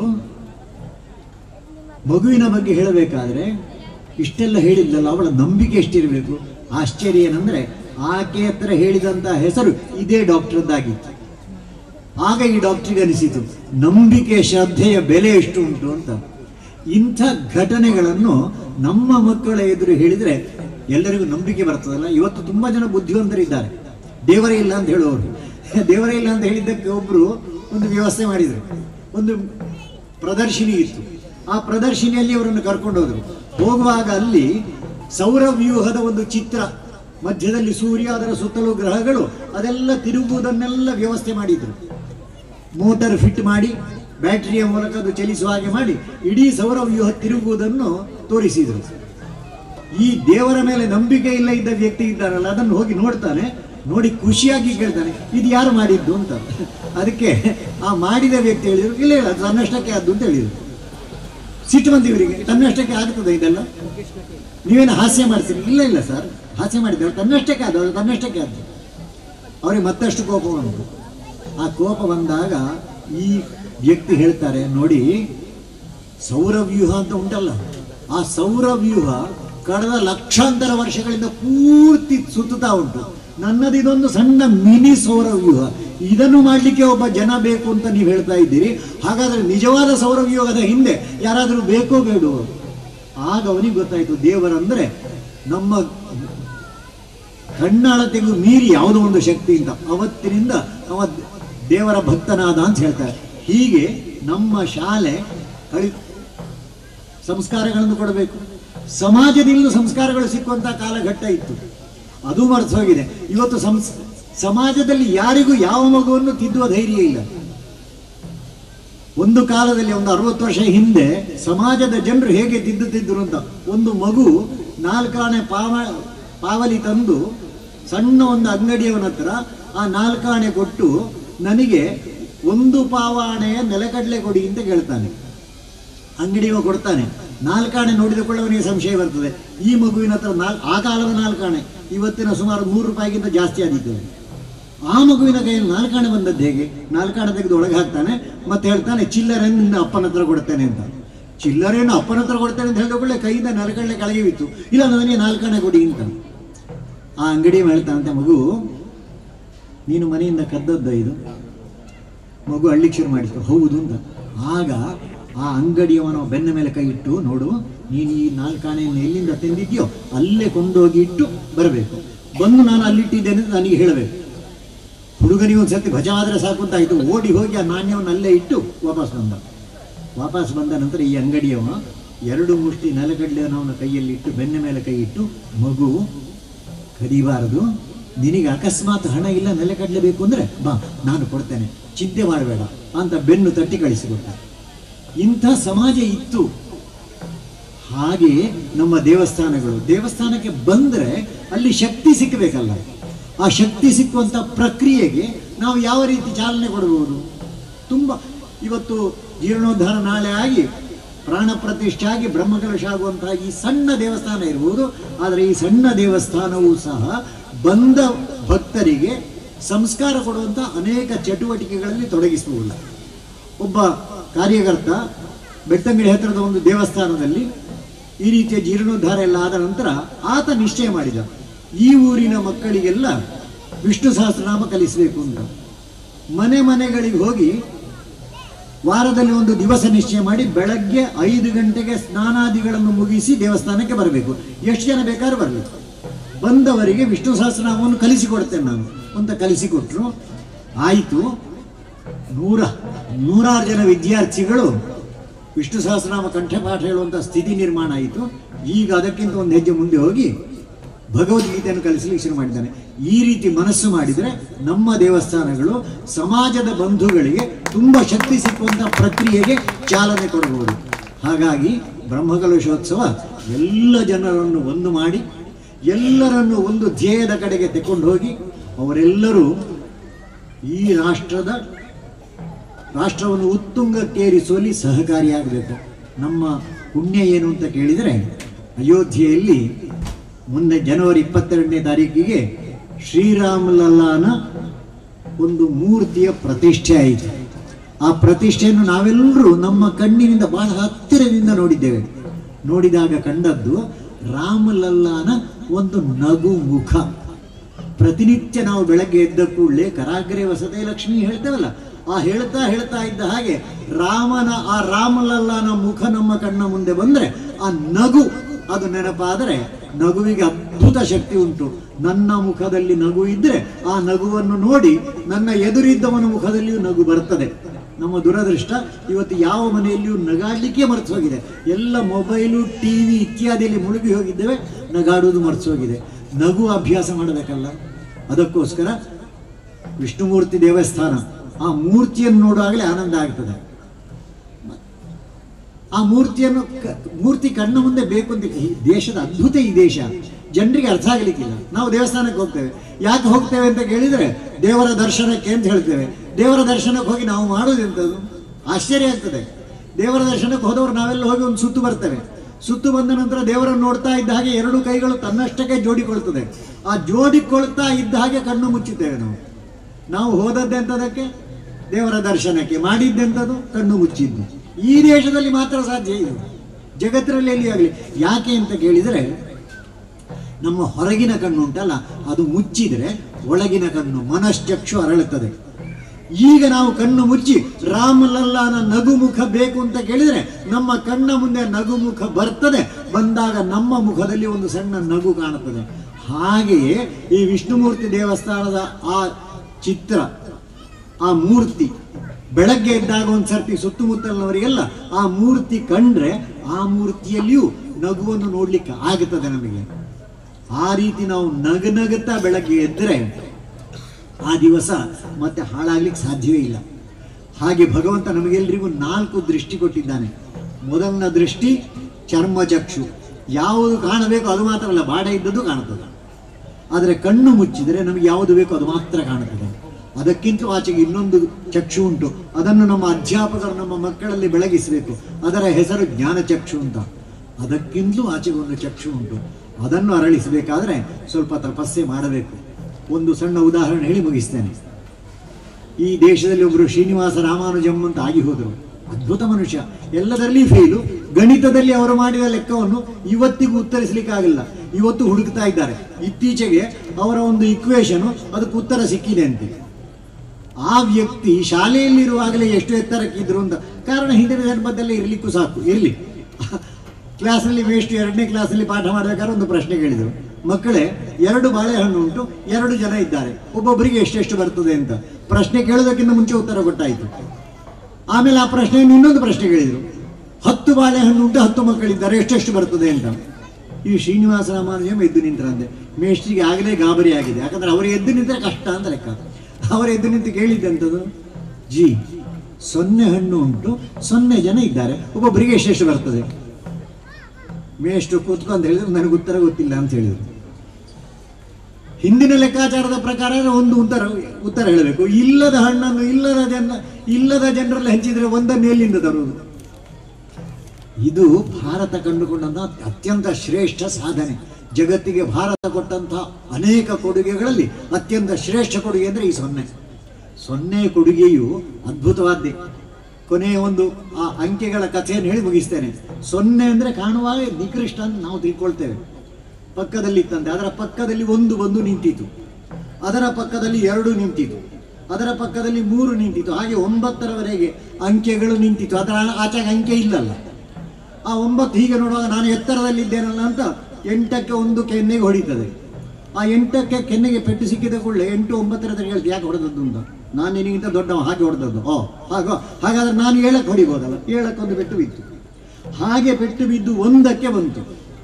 ಮಗುವಿನ ಬಗ್ಗೆ ಹೇಳಬೇಕಾದ್ರೆ ಇಷ್ಟೆಲ್ಲ ಹೇಳಿದ್ಲಲ್ಲ, ಅವಳ ನಂಬಿಕೆ ಎಷ್ಟಿರಬೇಕು. ಆಶ್ಚರ್ಯ ಏನಂದ್ರೆ ಆಕೆ ಹತ್ರ ಹೇಳಿದಂತ ಹೆಸರು ಇದೇ ಡಾಕ್ಟರ್ದಾಗಿತ್ತು. ಆಗ ಈ ಡಾಕ್ಟರ್ಗೆ ಅನಿಸಿತು, ನಂಬಿಕೆ ಶ್ರದ್ಧೆಯ ಬೆಲೆ ಎಷ್ಟು ಉಂಟು ಅಂತ. ಇಂಥ ಘಟನೆಗಳನ್ನು ನಮ್ಮ ಮಕ್ಕಳ ಎದುರು ಹೇಳಿದ್ರೆ ಎಲ್ಲರಿಗೂ ನಂಬಿಕೆ ಬರ್ತದಲ್ಲ. ಇವತ್ತು ತುಂಬಾ ಜನ ಬುದ್ಧಿವಂತರಿದ್ದಾರೆ, ದೇವರೇ ಇಲ್ಲ ಅಂತ ಹೇಳುವವರು. ದೇವರೇ ಇಲ್ಲ ಅಂತ ಹೇಳಿದ್ದಕ್ಕೆ ಒಬ್ರು ಒಂದು ವ್ಯವಸ್ಥೆ ಮಾಡಿದ್ರು. ಒಂದು ಪ್ರದರ್ಶಿನಿ ಇತ್ತು. ಆ ಪ್ರದರ್ಶಿನಿಯಲ್ಲಿ ಅವರನ್ನು ಕರ್ಕೊಂಡು ಹೋದ್ರು. ಹೋಗುವಾಗ ಅಲ್ಲಿ ಸೌರವ್ಯೂಹದ ಒಂದು ಚಿತ್ರ, ಮಧ್ಯದಲ್ಲಿ ಸೂರ್ಯ, ಅದರ ಸುತ್ತಲೂ ಗ್ರಹಗಳು, ಅದೆಲ್ಲ ತಿರುಗುವುದನ್ನೆಲ್ಲ ವ್ಯವಸ್ಥೆ ಮಾಡಿದ್ರು. ಮೋಟರ್ ಫಿಟ್ ಮಾಡಿ ಬ್ಯಾಟರಿಯ ಮೂಲಕ ಅದು ಚಲಿಸುವ ಹಾಗೆ ಮಾಡಿ ಇಡೀ ಸೌರವ್ಯೂಹ ತಿರುಗುವುದನ್ನು ತೋರಿಸಿದ್ರು. ಈ ದೇವರ ಮೇಲೆ ನಂಬಿಕೆ ಇಲ್ಲ ಇದ್ದ ವ್ಯಕ್ತಿ ಇದ್ದಾರಲ್ಲ, ಅದನ್ನು ಹೋಗಿ ನೋಡ್ತಾನೆ, ನೋಡಿ ಖುಷಿಯಾಗಿ ಕೇಳ್ತಾನೆ, ಇದು ಯಾರು ಮಾಡಿದ್ದು ಅಂತ. ಅದಕ್ಕೆ ಆ ಮಾಡಿದ ವ್ಯಕ್ತಿ ಹೇಳಿದ್ರು, ಇಲ್ಲ ಇಲ್ಲ ತನ್ನಷ್ಟಕ್ಕೆ ಆದ್ದು ಅಂತ ಹೇಳಿದ್ರು. ಸಿಟ್ಟು ಬಂದು ಇವರಿಗೆ, ತನ್ನಷ್ಟಕ್ಕೆ ಆಗ್ತದೆ ಇದೆಲ್ಲ, ನೀವೇನು ಹಾಸ್ಯ ಮಾಡ್ತೀರಿ? ಇಲ್ಲ ಇಲ್ಲ ಸರ್, ಹಾಸ್ಯ ಮಾಡಿದ್ದಾರೆ, ತನ್ನಷ್ಟಕ್ಕೆ ಆದ, ತನ್ನಷ್ಟಕ್ಕೆ ಆದ್ದು. ಅವ್ರಿಗೆ ಮತ್ತಷ್ಟು ಕೋಪ ಬಂತು. ಆ ಕೋಪ ಬಂದಾಗ ಈ ವ್ಯಕ್ತಿ ಹೇಳ್ತಾರೆ, ನೋಡಿ ಸೌರವ್ಯೂಹ ಅಂತ ಉಂಟಲ್ಲ, ಆ ಸೌರವ್ಯೂಹ ಕಳೆದ ಲಕ್ಷಾಂತರ ವರ್ಷಗಳಿಂದ ಪೂರ್ತಿ ಸುತ್ತುತ್ತಾ ಉಂಟು. ನನ್ನದಿದೊಂದು ಸಣ್ಣ ಮಿನಿ ಸೌರವ್ಯೂಹ, ಇದನ್ನು ಮಾಡಲಿಕ್ಕೆ ಒಬ್ಬ ಜನ ಬೇಕು ಅಂತ ನೀವು ಹೇಳ್ತಾ ಇದ್ದೀರಿ. ಹಾಗಾದ್ರೆ ನಿಜವಾದ ಸೌರವ್ಯೂಹದ ಹಿಂದೆ ಯಾರಾದರೂ ಬೇಕೋ ಬೇಡವೋ? ಆಗ ಅವನಿಗೆ ಗೊತ್ತಾಯ್ತು, ದೇವರಂದ್ರೆ ನಮ್ಮ ಕಣ್ಣಾಳತೆಗೂ ಮೀರಿ ಯಾವುದೋ ಒಂದು ಶಕ್ತಿ ಅಂತ. ಅವತ್ತಿನಿಂದ ಅವ ದೇವರ ಭಕ್ತನಾದ ಅಂತ ಹೇಳ್ತಾರೆ. ಹೀಗೆ ನಮ್ಮ ಶಾಲೆ ಸಂಸ್ಕಾರಗಳನ್ನು ಕೊಡಬೇಕು. ಸಮಾಜದಿಂದ ಸಂಸ್ಕಾರಗಳು ಸಿಕ್ಕುವಂತಹ ಕಾಲಘಟ್ಟ ಇತ್ತು, ಅದು ಮರೆತು ಹೋಗಿದೆ. ಇವತ್ತು ಸಮಾಜದಲ್ಲಿ ಯಾರಿಗೂ ಯಾವ ಮಗುವನ್ನು ತಿದ್ದುವ ಧೈರ್ಯ ಇಲ್ಲ. ಒಂದು ಕಾಲದಲ್ಲಿ ಒಂದು 60 ವರ್ಷ ಹಿಂದೆ ಸಮಾಜದ ಜನರು ಹೇಗೆ ತಿದ್ದುತ್ತಿದ್ದರು ಅಂತ, ಒಂದು ಮಗು 4 ಆಣೆ ಪಾವಲಿ ತಂದು ಸಣ್ಣ ಒಂದು ಅಂಗಡಿಯವನ ಹತ್ರ ಆ 4 ಆಣೆ ಕೊಟ್ಟು, ನನಗೆ 1 ಪಾವಾಣೆಯ ನೆಲಕಡಲೆ ಕೊಡಿ ಅಂತ ಕೇಳ್ತಾನೆ. ಅಂಗಡಿಯವ ಕೊಡ್ತಾನೆ. 4 ಆಣೆ ನೋಡಿದ ಕೂಡ ಅವನಿಗೆ ಸಂಶಯ ಬರ್ತದೆ. ಈ ಮಗುವಿನ ಹತ್ರ ಆ ಕಾಲದ 4 ಆಣೆ ಇವತ್ತಿನ ಸುಮಾರು 100 ರೂಪಾಯಿಗಿಂತ ಜಾಸ್ತಿ ಆದಿತ್ತು. ಆ ಮಗುವಿನ ಕೈಯಲ್ಲಿ ನಾಲ್ಕಾಣೆ ಬಂದದ್ದು ಹೇಗೆ? ನಾಲ್ಕಾಣೆ ತೆಗೆದು ಒಳಗೆ ಹಾಕ್ತಾನೆ, ಮತ್ತೆ ಹೇಳ್ತಾನೆ ಚಿಲ್ಲರೆಯನ್ನು ನಿನ್ನ ಅಪ್ಪನ ಹತ್ರ ಕೊಡ್ತೇನೆ ಅಂತ. ಚಿಲ್ಲರೆಯನ್ನು ಅಪ್ಪನ ಹತ್ರ ಕೊಡ್ತೇನೆ ಅಂತ ಹೇಳಿದ ಕೈಯಿಂದ ನರಕಳ್ಳೆ ಕೆಳಗೆ ಬಿತ್ತು. ಇಲ್ಲ ನನಗೆ ನಾಲ್ಕಾಣೆ ಕೊಡಿ ಅಂತ. ಆ ಅಂಗಡಿ ಹೇಳ್ತಾನಂತೆ, ಮಗು ನೀನು ಮನೆಯಿಂದ ಕದ್ದದ್ದ ಇದು? ಮಗು ಅಳ್ಳಿಕ್ಕೆ ಶುರು ಮಾಡಿತು, ಹೌದು ಅಂತ. ಆಗ ಆ ಅಂಗಡಿಯವನ ಬೆನ್ನ ಮೇಲೆ ಕೈ ಇಟ್ಟು, ನೋಡು ನೀನು ಈ ನಾಲ್ಕಾಣೆಯನ್ನು ಎಲ್ಲಿಂದ ತಂದಿದ್ಯೋ ಅಲ್ಲೇ ಕೊಂಡೋಗಿ ಇಟ್ಟು ಬರಬೇಕು, ಬಂದು ನಾನು ಅಲ್ಲಿಟ್ಟಿದ್ದೇನೆ ಅಂತ ನನಗೆ ಹೇಳಬೇಕು. ಹುಡುಗನಿಗೆ ಒಂದು ಸರ್ತಿ ಭಜ ಆದರೆ ಸಾಕು ಅಂತ ಆಯಿತು. ಓಡಿ ಹೋಗಿ ಆ ನಾಣ್ಯವನ್ನು ಅಲ್ಲೇ ಇಟ್ಟು ವಾಪಸ್ ಬಂದ ನಂತರ ಈ ಅಂಗಡಿಯವ 2 ಮುಷ್ಟಿ ನೆಲಗಡ್ಲೆಯನ್ನು ಅವನ ಕೈಯಲ್ಲಿ ಇಟ್ಟು ಬೆನ್ನ ಮೇಲೆ ಕೈ ಇಟ್ಟು, ಮಗು ಕದಿಬಾರದು, ನಿನಗೆ ಅಕಸ್ಮಾತ್ ಹಣ ಇಲ್ಲ ನೆಲಗಡ್ಲೆ ಬೇಕು ಅಂದರೆ ಬಾ ನಾನು ಕೊಡ್ತೇನೆ, ಚಿಂತೆ ಮಾಡಬೇಡ ಅಂತ ಬೆನ್ನು ತಟ್ಟಿ ಕಳಿಸಿಕೊಟ್ಟ. ಇಂಥ ಸಮಾಜ ಇತ್ತು. ಹಾಗೆ ನಮ್ಮ ದೇವಸ್ಥಾನಕ್ಕೆ ಬಂದರೆ ಅಲ್ಲಿ ಶಕ್ತಿ ಸಿಕ್ಕಬೇಕಲ್ಲ. ಆ ಶಕ್ತಿ ಸಿಕ್ಕುವಂಥ ಪ್ರಕ್ರಿಯೆಗೆ ನಾವು ಯಾವ ರೀತಿ ಚಾಲನೆ ಕೊಡಬಹುದು? ತುಂಬ ಇವತ್ತು ಜೀರ್ಣೋದ್ಧಾರ ನಾಳೆ ಆಗಿ ಪ್ರಾಣ ಪ್ರತಿಷ್ಠೆ ಆಗಿ ಬ್ರಹ್ಮಕಲಶ ಆಗುವಂತಹ ಈ ಸಣ್ಣ ದೇವಸ್ಥಾನ ಇರ್ಬೋದು. ಆದರೆ ಈ ಸಣ್ಣ ದೇವಸ್ಥಾನವೂ ಸಹ ಬಂದ ಭಕ್ತರಿಗೆ ಸಂಸ್ಕಾರ ಕೊಡುವಂಥ ಅನೇಕ ಚಟುವಟಿಕೆಗಳಲ್ಲಿ ತೊಡಗಿಸಬಹುದು. ಒಬ್ಬ ಕಾರ್ಯಕರ್ತ ಬೆಳ್ತಂಗಡಿ ಹತ್ತಿರದ ಒಂದು ದೇವಸ್ಥಾನದಲ್ಲಿ ಈ ರೀತಿಯ ಜೀರ್ಣೋದ್ಧಾರ ಎಲ್ಲ ಆದ ನಂತರ ಆತ ನಿಶ್ಚಯ ಮಾಡಿದ, ಈ ಊರಿನ ಮಕ್ಕಳಿಗೆಲ್ಲ ವಿಷ್ಣು ಸಹಸ್ರನಾಮ ಕಲಿಸಬೇಕು ಅಂತ. ಮನೆಗಳಿಗೆ ಹೋಗಿ ವಾರದಲ್ಲಿ ಒಂದು ದಿವಸ ನಿಶ್ಚಯ ಮಾಡಿ ಬೆಳಗ್ಗೆ 5 ಗಂಟೆಗೆ ಸ್ನಾನಾದಿಗಳನ್ನು ಮುಗಿಸಿ ದೇವಸ್ಥಾನಕ್ಕೆ ಬರಬೇಕು. ಎಷ್ಟು ಜನ ಬೇಕಾದ್ರೂ ಬರಬೇಕು. ಬಂದವರಿಗೆ ವಿಷ್ಣು ಸಹಸ್ರನಾಮವನ್ನು ಕಲಿಸಿಕೊಡ್ತೇನೆ ನಾನು ಅಂತ ಕಲಿಸಿಕೊಟ್ರು. ಆಯಿತು, 100 ಜನ ವಿದ್ಯಾರ್ಥಿಗಳು ವಿಷ್ಣು ಸಹಸ್ರನಾಮ ಕಂಠಪಾಠ ಹೇಳುವಂಥ ಸ್ಥಿತಿ ನಿರ್ಮಾಣ ಆಯಿತು. ಈಗ ಅದಕ್ಕಿಂತ ಒಂದು ಹೆಜ್ಜೆ ಮುಂದೆ ಹೋಗಿ ಭಗವದ್ಗೀತೆಯನ್ನು ಕಲಿಸಲಿಕ್ಕೆ ಶುರು ಮಾಡಿದ್ದಾನೆ. ಈ ರೀತಿ ಮನಸ್ಸು ಮಾಡಿದರೆ ನಮ್ಮ ದೇವಸ್ಥಾನಗಳು ಸಮಾಜದ ಬಂಧುಗಳಿಗೆ ತುಂಬ ಶಕ್ತಿ ಸಿಕ್ಕುವಂಥ ಪ್ರಕ್ರಿಯೆಗೆ ಚಾಲನೆ ಕೊಡಬಹುದು. ಹಾಗಾಗಿ ಬ್ರಹ್ಮಕಲಶೋತ್ಸವ ಎಲ್ಲ ಜನರನ್ನು ಒಂದು ಮಾಡಿ ಎಲ್ಲರನ್ನು ಒಂದು ಧ್ಯೇಯದ ಕಡೆಗೆ ತೆಕೊಂಡು ಹೋಗಿ ಅವರೆಲ್ಲರೂ ಈ ರಾಷ್ಟ್ರವನ್ನು ಉತ್ತುಂಗಕ್ಕೇರಿಸುವಲ್ಲಿ ಸಹಕಾರಿಯಾಗಬೇಕು. ನಮ್ಮ ಪುಣ್ಯ ಏನು ಅಂತ ಕೇಳಿದರೆ, ಅಯೋಧ್ಯೆಯಲ್ಲಿ ಮೊನ್ನೆ ಜನವರಿ 22ನೇ ತಾರೀಕಿಗೆ ಶ್ರೀರಾಮಲಲ್ಲಾನ ಒಂದು ಮೂರ್ತಿಯ ಪ್ರತಿಷ್ಠೆ ಆಯಿತು. ಆ ಪ್ರತಿಷ್ಠೆಯನ್ನು ನಾವೆಲ್ಲರೂ ನಮ್ಮ ಕಣ್ಣಿನಿಂದ ಬಹಳ ಹತ್ತಿರದಿಂದ ನೋಡಿದ್ದೇವೆ. ನೋಡಿದಾಗ ಕಂಡದ್ದು ರಾಮಲಲ್ಲಾನ ಒಂದು ನಗು ಮುಖ. ಪ್ರತಿನಿತ್ಯ ನಾವು ಬೆಳಗ್ಗೆ ಎದ್ದ ಕೂಡಲೇ ಕರಾಗ್ರೆ ವಸತೆ ಲಕ್ಷ್ಮಿ ಹೇಳ್ತೇವಲ್ಲ, ಆ ಹೇಳ್ತಾ ಇದ್ದ ಹಾಗೆ ರಾಮಲಲ್ಲಾನ ಮುಖ ನಮ್ಮ ಕಣ್ಣ ಮುಂದೆ ಬಂದರೆ ಆ ನಗು ಅದು ನೆನಪಾದರೆ ನಗುವಿಗೆ ಅದ್ಭುತ ಶಕ್ತಿ ಉಂಟು. ನನ್ನ ಮುಖದಲ್ಲಿ ನಗು ಇದ್ದರೆ ಆ ನಗುವನ್ನು ನೋಡಿ ನನ್ನ ಎದುರಿದ್ದವನ ಮುಖದಲ್ಲಿಯೂ ನಗು ಬರ್ತದೆ. ನಮ್ಮ ದುರದೃಷ್ಟ ಇವತ್ತು ಯಾವ ಮನೆಯಲ್ಲಿಯೂ ನಗಾಡಲಿಕ್ಕೆ ಮರೆತು ಹೋಗಿದೆ. ಎಲ್ಲ ಮೊಬೈಲು, ಟಿವಿ ಇತ್ಯಾದಿಯಲ್ಲಿ ಮುಳುಗಿ ಹೋಗಿದ್ದೇವೆ, ನಗಾಡುವುದು ಮರೆತು ಹೋಗಿದೆ. ನಗು ಅಭ್ಯಾಸ ಮಾಡಬೇಕಲ್ಲ. ಅದಕ್ಕೋಸ್ಕರ ವಿಷ್ಣುಮೂರ್ತಿ ದೇವಸ್ಥಾನ, ಆ ಮೂರ್ತಿಯನ್ನು ನೋಡುವಾಗಲೇ ಆನಂದ ಆಗ್ತದೆ. ಆ ಮೂರ್ತಿ ಕಣ್ಣ ಮುಂದೆ ಬೇಕು ಅಂತ. ಈ ದೇಶದ ಅದ್ಭುತ ಈ ದೇಶ, ಜನರಿಗೆ ಅರ್ಥ ಆಗಲಿಕ್ಕಿಲ್ಲ. ನಾವು ದೇವಸ್ಥಾನಕ್ಕೆ ಹೋಗ್ತೇವೆ, ಯಾಕೆ ಹೋಗ್ತೇವೆ ಅಂತ ಕೇಳಿದರೆ ದೇವರ ದರ್ಶನಕ್ಕೆ ಅಂತ ಹೇಳ್ತೇವೆ. ದೇವರ ದರ್ಶನಕ್ಕೆ ಹೋಗಿ ನಾವು ಮಾಡೋದೆಂಥದ್ದು? ಆಶ್ಚರ್ಯ ಆಗ್ತದೆ. ದೇವರ ದರ್ಶನಕ್ಕೆ ಹೋದವರು ನಾವೆಲ್ಲ ಹೋಗಿ ಒಂದು ಸುತ್ತು ಬರ್ತೇವೆ. ಸುತ್ತು ಬಂದ ನಂತರ ದೇವರನ್ನು ನೋಡ್ತಾ ಇದ್ದ ಹಾಗೆ 2 ಕೈಗಳು ತನ್ನಷ್ಟಕ್ಕೆ ಜೋಡಿಕೊಳ್ತದೆ. ಆ ಜೋಡಿಕೊಳ್ತಾ ಇದ್ದ ಹಾಗೆ ಕಣ್ಣು ಮುಚ್ಚುತ್ತೇವೆ. ನಾವು ಹೋದದ್ದೆಂಥದಕ್ಕೆ? ದೇವರ ದರ್ಶನಕ್ಕೆ. ಮಾಡಿದ್ದೆಂಥದ್ದು? ಕಣ್ಣು ಮುಚ್ಚಿದ್ದು. ಈ ದೇಶದಲ್ಲಿ ಮಾತ್ರ ಸಾಧ್ಯ ಇದು, ಜಗತ್ತಿನಲ್ಲಿ ಎಲ್ಲಿ ಆಗಲಿ. ಯಾಕೆ ಅಂತ ಕೇಳಿದರೆ, ನಮ್ಮ ಹೊರಗಿನ ಕಣ್ಣು ಉಂಟಲ್ಲ, ಅದು ಮುಚ್ಚಿದರೆ ಒಳಗಿನ ಕಣ್ಣು ಮನಶ್ಚಕ್ಷು ಅರಳುತ್ತದೆ. ಈಗ ನಾವು ಕಣ್ಣು ಮುಚ್ಚಿ ರಾಮಲಲ್ಲಾನ ನಗುಮುಖ ಬೇಕು ಅಂತ ಕೇಳಿದರೆ ನಮ್ಮ ಕಣ್ಣ ಮುಂದೆ ನಗುಮುಖ ಬರ್ತದೆ. ಬಂದಾಗ ನಮ್ಮ ಮುಖದಲ್ಲಿ ಒಂದು ಸಣ್ಣ ನಗು ಕಾಣುತ್ತದೆ. ಹಾಗೆಯೇ ಈ ವಿಷ್ಣುಮೂರ್ತಿ ದೇವಸ್ಥಾನದ ಆ ಚಿತ್ರ, ಆ ಮೂರ್ತಿ ಬೆಳಗ್ಗೆ ಎದ್ದಾಗ ಒಂದು ಸರ್ತಿ ಸುತ್ತಮುತ್ತಲಿನವರಿಗೆಲ್ಲ ಆ ಮೂರ್ತಿ ಕಂಡ್ರೆ ಆ ಮೂರ್ತಿಯಲ್ಲಿಯೂ ನಗುವನ್ನು ನೋಡ್ಲಿಕ್ಕೆ ಆಗುತ್ತದೆ ನಮಗೆ. ಆ ರೀತಿ ನಾವು ನಗುತ್ತಾ ಬೆಳಗ್ಗೆ ಎದ್ದರೆ ಆ ದಿವಸ ಮತ್ತೆ ಹಾಳಾಗ್ಲಿಕ್ಕೆ ಸಾಧ್ಯವೇ ಇಲ್ಲ. ಹಾಗೆ ಭಗವಂತ ನಮಗೆಲ್ಲರಿಗೂ 4 ದೃಷ್ಟಿ ಕೊಟ್ಟಿದ್ದಾನೆ. ಮೊದಲನ ದೃಷ್ಟಿ ಚರ್ಮಚಕ್ಷು, ಯಾವುದು ಕಾಣಬೇಕು ಅದು ಮಾತ್ರ ಅಲ್ಲ, ಬಾಡ ಇದ್ದದ್ದು ಕಾಣುತ್ತದೆ. ಆದರೆ ಕಣ್ಣು ಮುಚ್ಚಿದರೆ ನಮಗೆ ಯಾವುದು ಬೇಕೋ ಅದು ಮಾತ್ರ ಕಾಣುತ್ತದೆ. ಅದಕ್ಕಿಂತಲೂ ಆಚೆಗೆ ಇನ್ನೊಂದು ಚಕ್ಷು ಉಂಟು. ಅದನ್ನು ನಮ್ಮ ಅಧ್ಯಾಪಕರು ನಮ್ಮ ಮಕ್ಕಳಲ್ಲಿ ಬೆಳಗಿಸಬೇಕು. ಅದರ ಹೆಸರು ಜ್ಞಾನಚಕ್ಷು ಅಂತ. ಅದಕ್ಕಿಂತಲೂ ಆಚೆಗೆ ಒಂದು ಚಕ್ಷು ಉಂಟು. ಅದನ್ನು ಅರಳಿಸಬೇಕಾದ್ರೆ ಸ್ವಲ್ಪ ತಪಸ್ಸೆ ಮಾಡಬೇಕು. ಒಂದು ಸಣ್ಣ ಉದಾಹರಣೆ ಹೇಳಿ ಮುಗಿಸ್ತೇನೆ. ಈ ದೇಶದಲ್ಲಿ ಒಬ್ಬರು ಶ್ರೀನಿವಾಸ ರಾಮಾನುಜಂ ಅಂತ ಆಗಿ ಹೋದರು. ಅದ್ಭುತ ಮನುಷ್ಯ, ಎಲ್ಲದರಲ್ಲಿ ಫೇಲು. ಗಣಿತದಲ್ಲಿ ಅವರು ಮಾಡಿದ ಲೆಕ್ಕವನ್ನು ಇವತ್ತಿಗೂ ಉತ್ತರಿಸಲಿಕ್ಕಾಗಿಲ್ಲ. ಇವತ್ತು ಹುಡುಕ್ತಾ ಇದ್ದಾರೆ. ಇತ್ತೀಚೆಗೆ ಅವರ ಒಂದು ಇಕ್ವೇಶನು ಅದಕ್ಕೆ ಉತ್ತರ ಸಿಕ್ಕಿದೆ ಅಂತೆ. ಆ ವ್ಯಕ್ತಿ ಶಾಲೆಯಲ್ಲಿರುವಾಗಲೇ ಎಷ್ಟು ಎತ್ತರಕ್ಕಿದ್ರು ಅಂತ. ಕಾರಣ ಹಿಂದಿನ ಜನ್ಮದಲ್ಲಿ ಇರಲಿಕ್ಕೂ ಸಾಕು, ಇರಲಿ. ಕ್ಲಾಸಲ್ಲಿ ಮೇಷ್ಟ್ರು 2ನೇ ಕ್ಲಾಸಲ್ಲಿ ಪಾಠ ಮಾಡಬೇಕಾದ್ರೆ ಒಂದು ಪ್ರಶ್ನೆ ಕೇಳಿದರು, ಮಕ್ಕಳೇ 2 ಬಾಳೆಹಣ್ಣು ಉಂಟು, 2 ಜನ ಇದ್ದಾರೆ, ಒಬ್ಬೊಬ್ಬರಿಗೆ ಎಷ್ಟೆಷ್ಟು ಬರ್ತದೆ ಅಂತ. ಪ್ರಶ್ನೆ ಕೇಳೋದಕ್ಕಿಂತ ಮುಂಚೆ ಉತ್ತರ ಕೊಟ್ಟಾಯಿತು. ಆಮೇಲೆ ಆ ಪ್ರಶ್ನೆಯನ್ನು ಇನ್ನೊಂದು ಪ್ರಶ್ನೆ ಕೇಳಿದರು, 10 ಬಾಳೆಹಣ್ಣು ಉಂಟು, 10 ಮಕ್ಕಳಿದ್ದಾರೆ, ಎಷ್ಟೆಷ್ಟು ಬರ್ತದೆ ಅಂತ. ಈ ಶ್ರೀನಿವಾಸ ರಾಮಾನುಜಂ ಎದ್ದು ನಿಂತರಂತೆ. ಮೇಷ್ಟ್ರಿಗೆ ಆಗಲೇ ಗಾಬರಿ ಆಗಿದೆ. ಯಾಕಂದ್ರೆ ಅವರು ಎದ್ದು ನಿಂತರೆ ಕಷ್ಟ ಅಂತ ಲೆಕ್ಕ. ಅವರು ಎದ್ದು ನಿಂತು ಕೇಳಿದ್ದಂಥದ್ದು, ಜಿ 0 ಹಣ್ಣು ಉಂಟು, 0 ಜನ ಇದ್ದಾರೆ, ಒಬ್ಬೊಬ್ಬರಿಗೆ ಎಷ್ಟೆಷ್ಟು ಬರ್ತದೆ. ಮೇಷ್ಟ್ರು ಕೂತ್ಕೊಂಡು ಹೇಳಿದ್ರು, ನನಗೆ ಉತ್ತರ ಗೊತ್ತಿಲ್ಲ ಅಂತ ಹೇಳಿದರು. ಹಿಂದಿನ ಲೆಕ್ಕಾಚಾರದ ಪ್ರಕಾರ ಒಂದು ಉತ್ತರ ಹೇಳಬೇಕು. ಇಲ್ಲದ ಹಣ್ಣನ್ನು ಇಲ್ಲದ ಜನರಲ್ಲಿ ಹಂಚಿದ್ರೆ ಒಂದನ್ನು ಎಲ್ಲಿಂದ ತರುವುದು? ಇದು ಭಾರತ ಕಂಡುಕೊಂಡಂತಹ ಅತ್ಯಂತ ಶ್ರೇಷ್ಠ ಸಾಧನೆ. ಜಗತ್ತಿಗೆ ಭಾರತ ಕೊಟ್ಟಂತಹ ಅನೇಕ ಕೊಡುಗೆಗಳಲ್ಲಿ ಅತ್ಯಂತ ಶ್ರೇಷ್ಠ ಕೊಡುಗೆ ಅಂದರೆ ಈ 0 ಕೊಡುಗೆಯು ಅದ್ಭುತವಾದ್ದೇ. ಕೊನೆಯ ಒಂದು ಆ ಅಂಕೆಗಳ ಕಥೆಯನ್ನು ಹೇಳಿ ಮುಗಿಸ್ತೇನೆ. 0 ಅಂದರೆ ಕಾಣುವಾಗ ನಿಕೃಷ್ಟ ಅಂತ ನಾವು ತಿಳ್ಕೊಳ್ತೇವೆ. ಪಕ್ಕದಲ್ಲಿ ಇತ್ತಂತೆ, ಅದರ ಪಕ್ಕದಲ್ಲಿ 1 ಬಂದು ನಿಂತಿತು, ಅದರ ಪಕ್ಕದಲ್ಲಿ 2 ನಿಂತಿತು, ಅದರ ಪಕ್ಕದಲ್ಲಿ 3 ನಿಂತಿತು, ಹಾಗೆ 9ರವರೆಗೆ ಅಂಕೆಗಳು ನಿಂತಿತು. ಅದರ ಆಚೆಗೆ ಅಂಕೆ ಇಲ್ಲಲ್ಲ. ಆ 9 ಹೀಗೆ ನೋಡುವಾಗ ನಾನು ಎತ್ತರದಲ್ಲಿದ್ದೇನಲ್ಲ ಅಂತ 8ಕ್ಕೆ ಒಂದು ಕೆನ್ನೆಗೆ ಹೊಡಿತದೆ. ಆ 8ಕ್ಕೆ ಕೆನ್ನೆಗೆ ಪೆಟ್ಟು ಸಿಕ್ಕಿದ ಕೂಡಲೇ 8, 9 ಹೇಳ್ತು, ಯಾಕೆ ಹೊಡೆದದ್ದು ಅಂತ. ನಾನು ನಿನಗಿಂತ ದೊಡ್ಡವ, ಹಾಗೆ ಹೊಡೆದದ್ದು. ಹಾಗಾದ್ರೆ ನಾನು 7ಕ್ಕೆ ಹೊಡಿಬೋದಲ್ಲ. 7ಕ್ಕೆ ಪೆಟ್ಟು ಬಿತ್ತು. ಹಾಗೆ ಪೆಟ್ಟು ಬಿದ್ದು 1ಕ್ಕೆ ಬಂತು.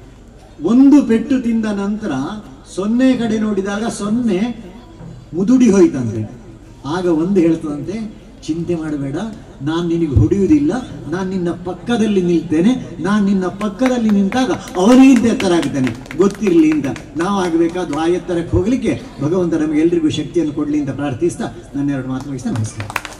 1 ಪೆಟ್ಟು ತಿಂದ ನಂತರ 0 ಕಡೆ ನೋಡಿದಾಗ 0 ಮುದುಡಿ ಹೋಯ್ತಂತೆ. ಆಗ 1 ಹೇಳ್ತದಂತೆ, ಚಿಂತೆ ಮಾಡಬೇಡ, ನಾನು ನಿನಗೆ ಹೊಡೆಯುವುದಿಲ್ಲ, ನಾನು ನಿನ್ನ ಪಕ್ಕದಲ್ಲಿ ನಿಲ್ತೇನೆ, ನಾನು ನಿನ್ನ ಪಕ್ಕದಲ್ಲಿ ನಿಂತಾಗ ಅವನಿಗಿಂತ ಎತ್ತರ ಆಗ್ತೇನೆ, ಗೊತ್ತಿರಲಿ ಅಂತ. ನಾವು ಆಗಬೇಕಾದ ಆ ಎತ್ತರಕ್ಕೆ ಹೋಗಲಿಕ್ಕೆ ಭಗವಂತ ನಮಗೆ ಎಲ್ರಿಗೂ ಶಕ್ತಿಯನ್ನು ಕೊಡಲಿ ಅಂತ ಪ್ರಾರ್ಥಿಸ್ತಾ ನನ್ನ 2 ಮಾತು ಮುಗಿಸ್ತಾ ನಮಸ್ಕಾರ.